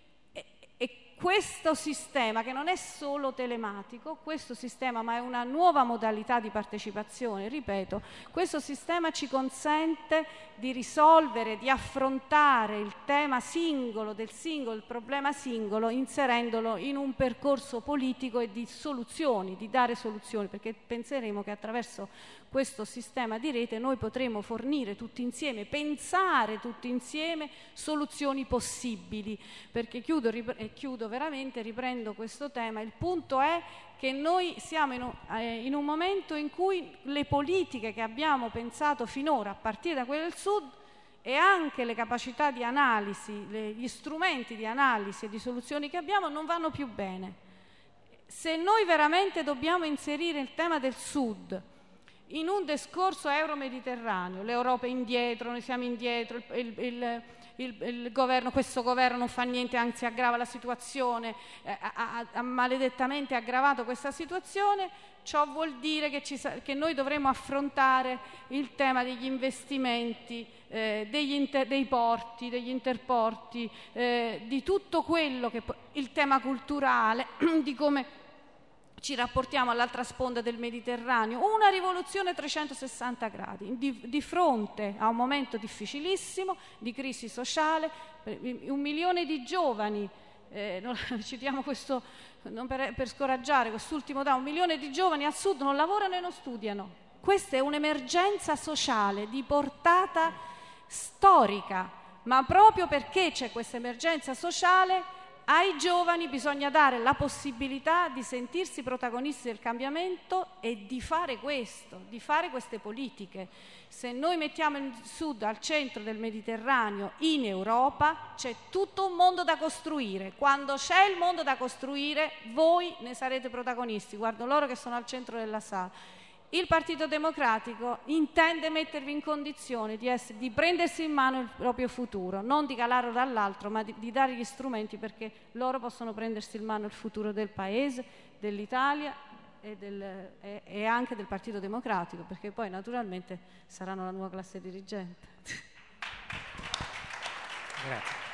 Questo sistema, che non è solo telematico, questo sistema, ma è una nuova modalità di partecipazione, ripeto, questo sistema ci consente di risolvere, di affrontare il tema singolo del singolo, il problema singolo, inserendolo in un percorso politico e di soluzioni, di dare soluzioni, perché penseremo che attraverso questo sistema di rete noi potremo fornire tutti insieme, pensare tutti insieme soluzioni possibili, perché chiudo, e chiudo veramente, riprendo questo tema, il punto è che noi siamo in un, eh, in un momento in cui le politiche che abbiamo pensato finora, a partire da quelle del Sud, e anche le capacità di analisi, le, gli strumenti di analisi e di soluzioni che abbiamo non vanno più bene. Se noi veramente dobbiamo inserire il tema del Sud in un discorso euro-mediterraneo, l'Europa è indietro, noi siamo indietro, il, il, il, il, il governo, questo governo non fa niente, anzi aggrava la situazione, eh, ha, ha maledettamente aggravato questa situazione, ciò vuol dire che, ci, che noi dovremo affrontare il tema degli investimenti, eh, degli inter, dei porti, degli interporti, eh, di tutto quello che... il tema culturale, di come ci rapportiamo all'altra sponda del Mediterraneo, una rivoluzione a trecentosessanta gradi, di, di fronte a un momento difficilissimo, di crisi sociale, un milione di giovani, eh, non, citiamo questo non per, per scoraggiare quest'ultimo dato, un milione di giovani al Sud non lavorano e non studiano. Questa è un'emergenza sociale di portata storica, ma proprio perché c'è questa emergenza sociale ai giovani bisogna dare la possibilità di sentirsi protagonisti del cambiamento e di fare questo, di fare queste politiche. Se noi mettiamo il Sud al centro del Mediterraneo in Europa, c'è tutto un mondo da costruire. Quando c'è il mondo da costruire, voi ne sarete protagonisti. Guardo loro che sono al centro della sala. Il Partito Democratico intende mettervi in condizione di, essere, di prendersi in mano il proprio futuro, non di calarlo dall'altro, ma di, di dare gli strumenti perché loro possono prendersi in mano il futuro del Paese, dell'Italia e, del, e, e anche del Partito Democratico, perché poi naturalmente saranno la nuova classe dirigente. Grazie.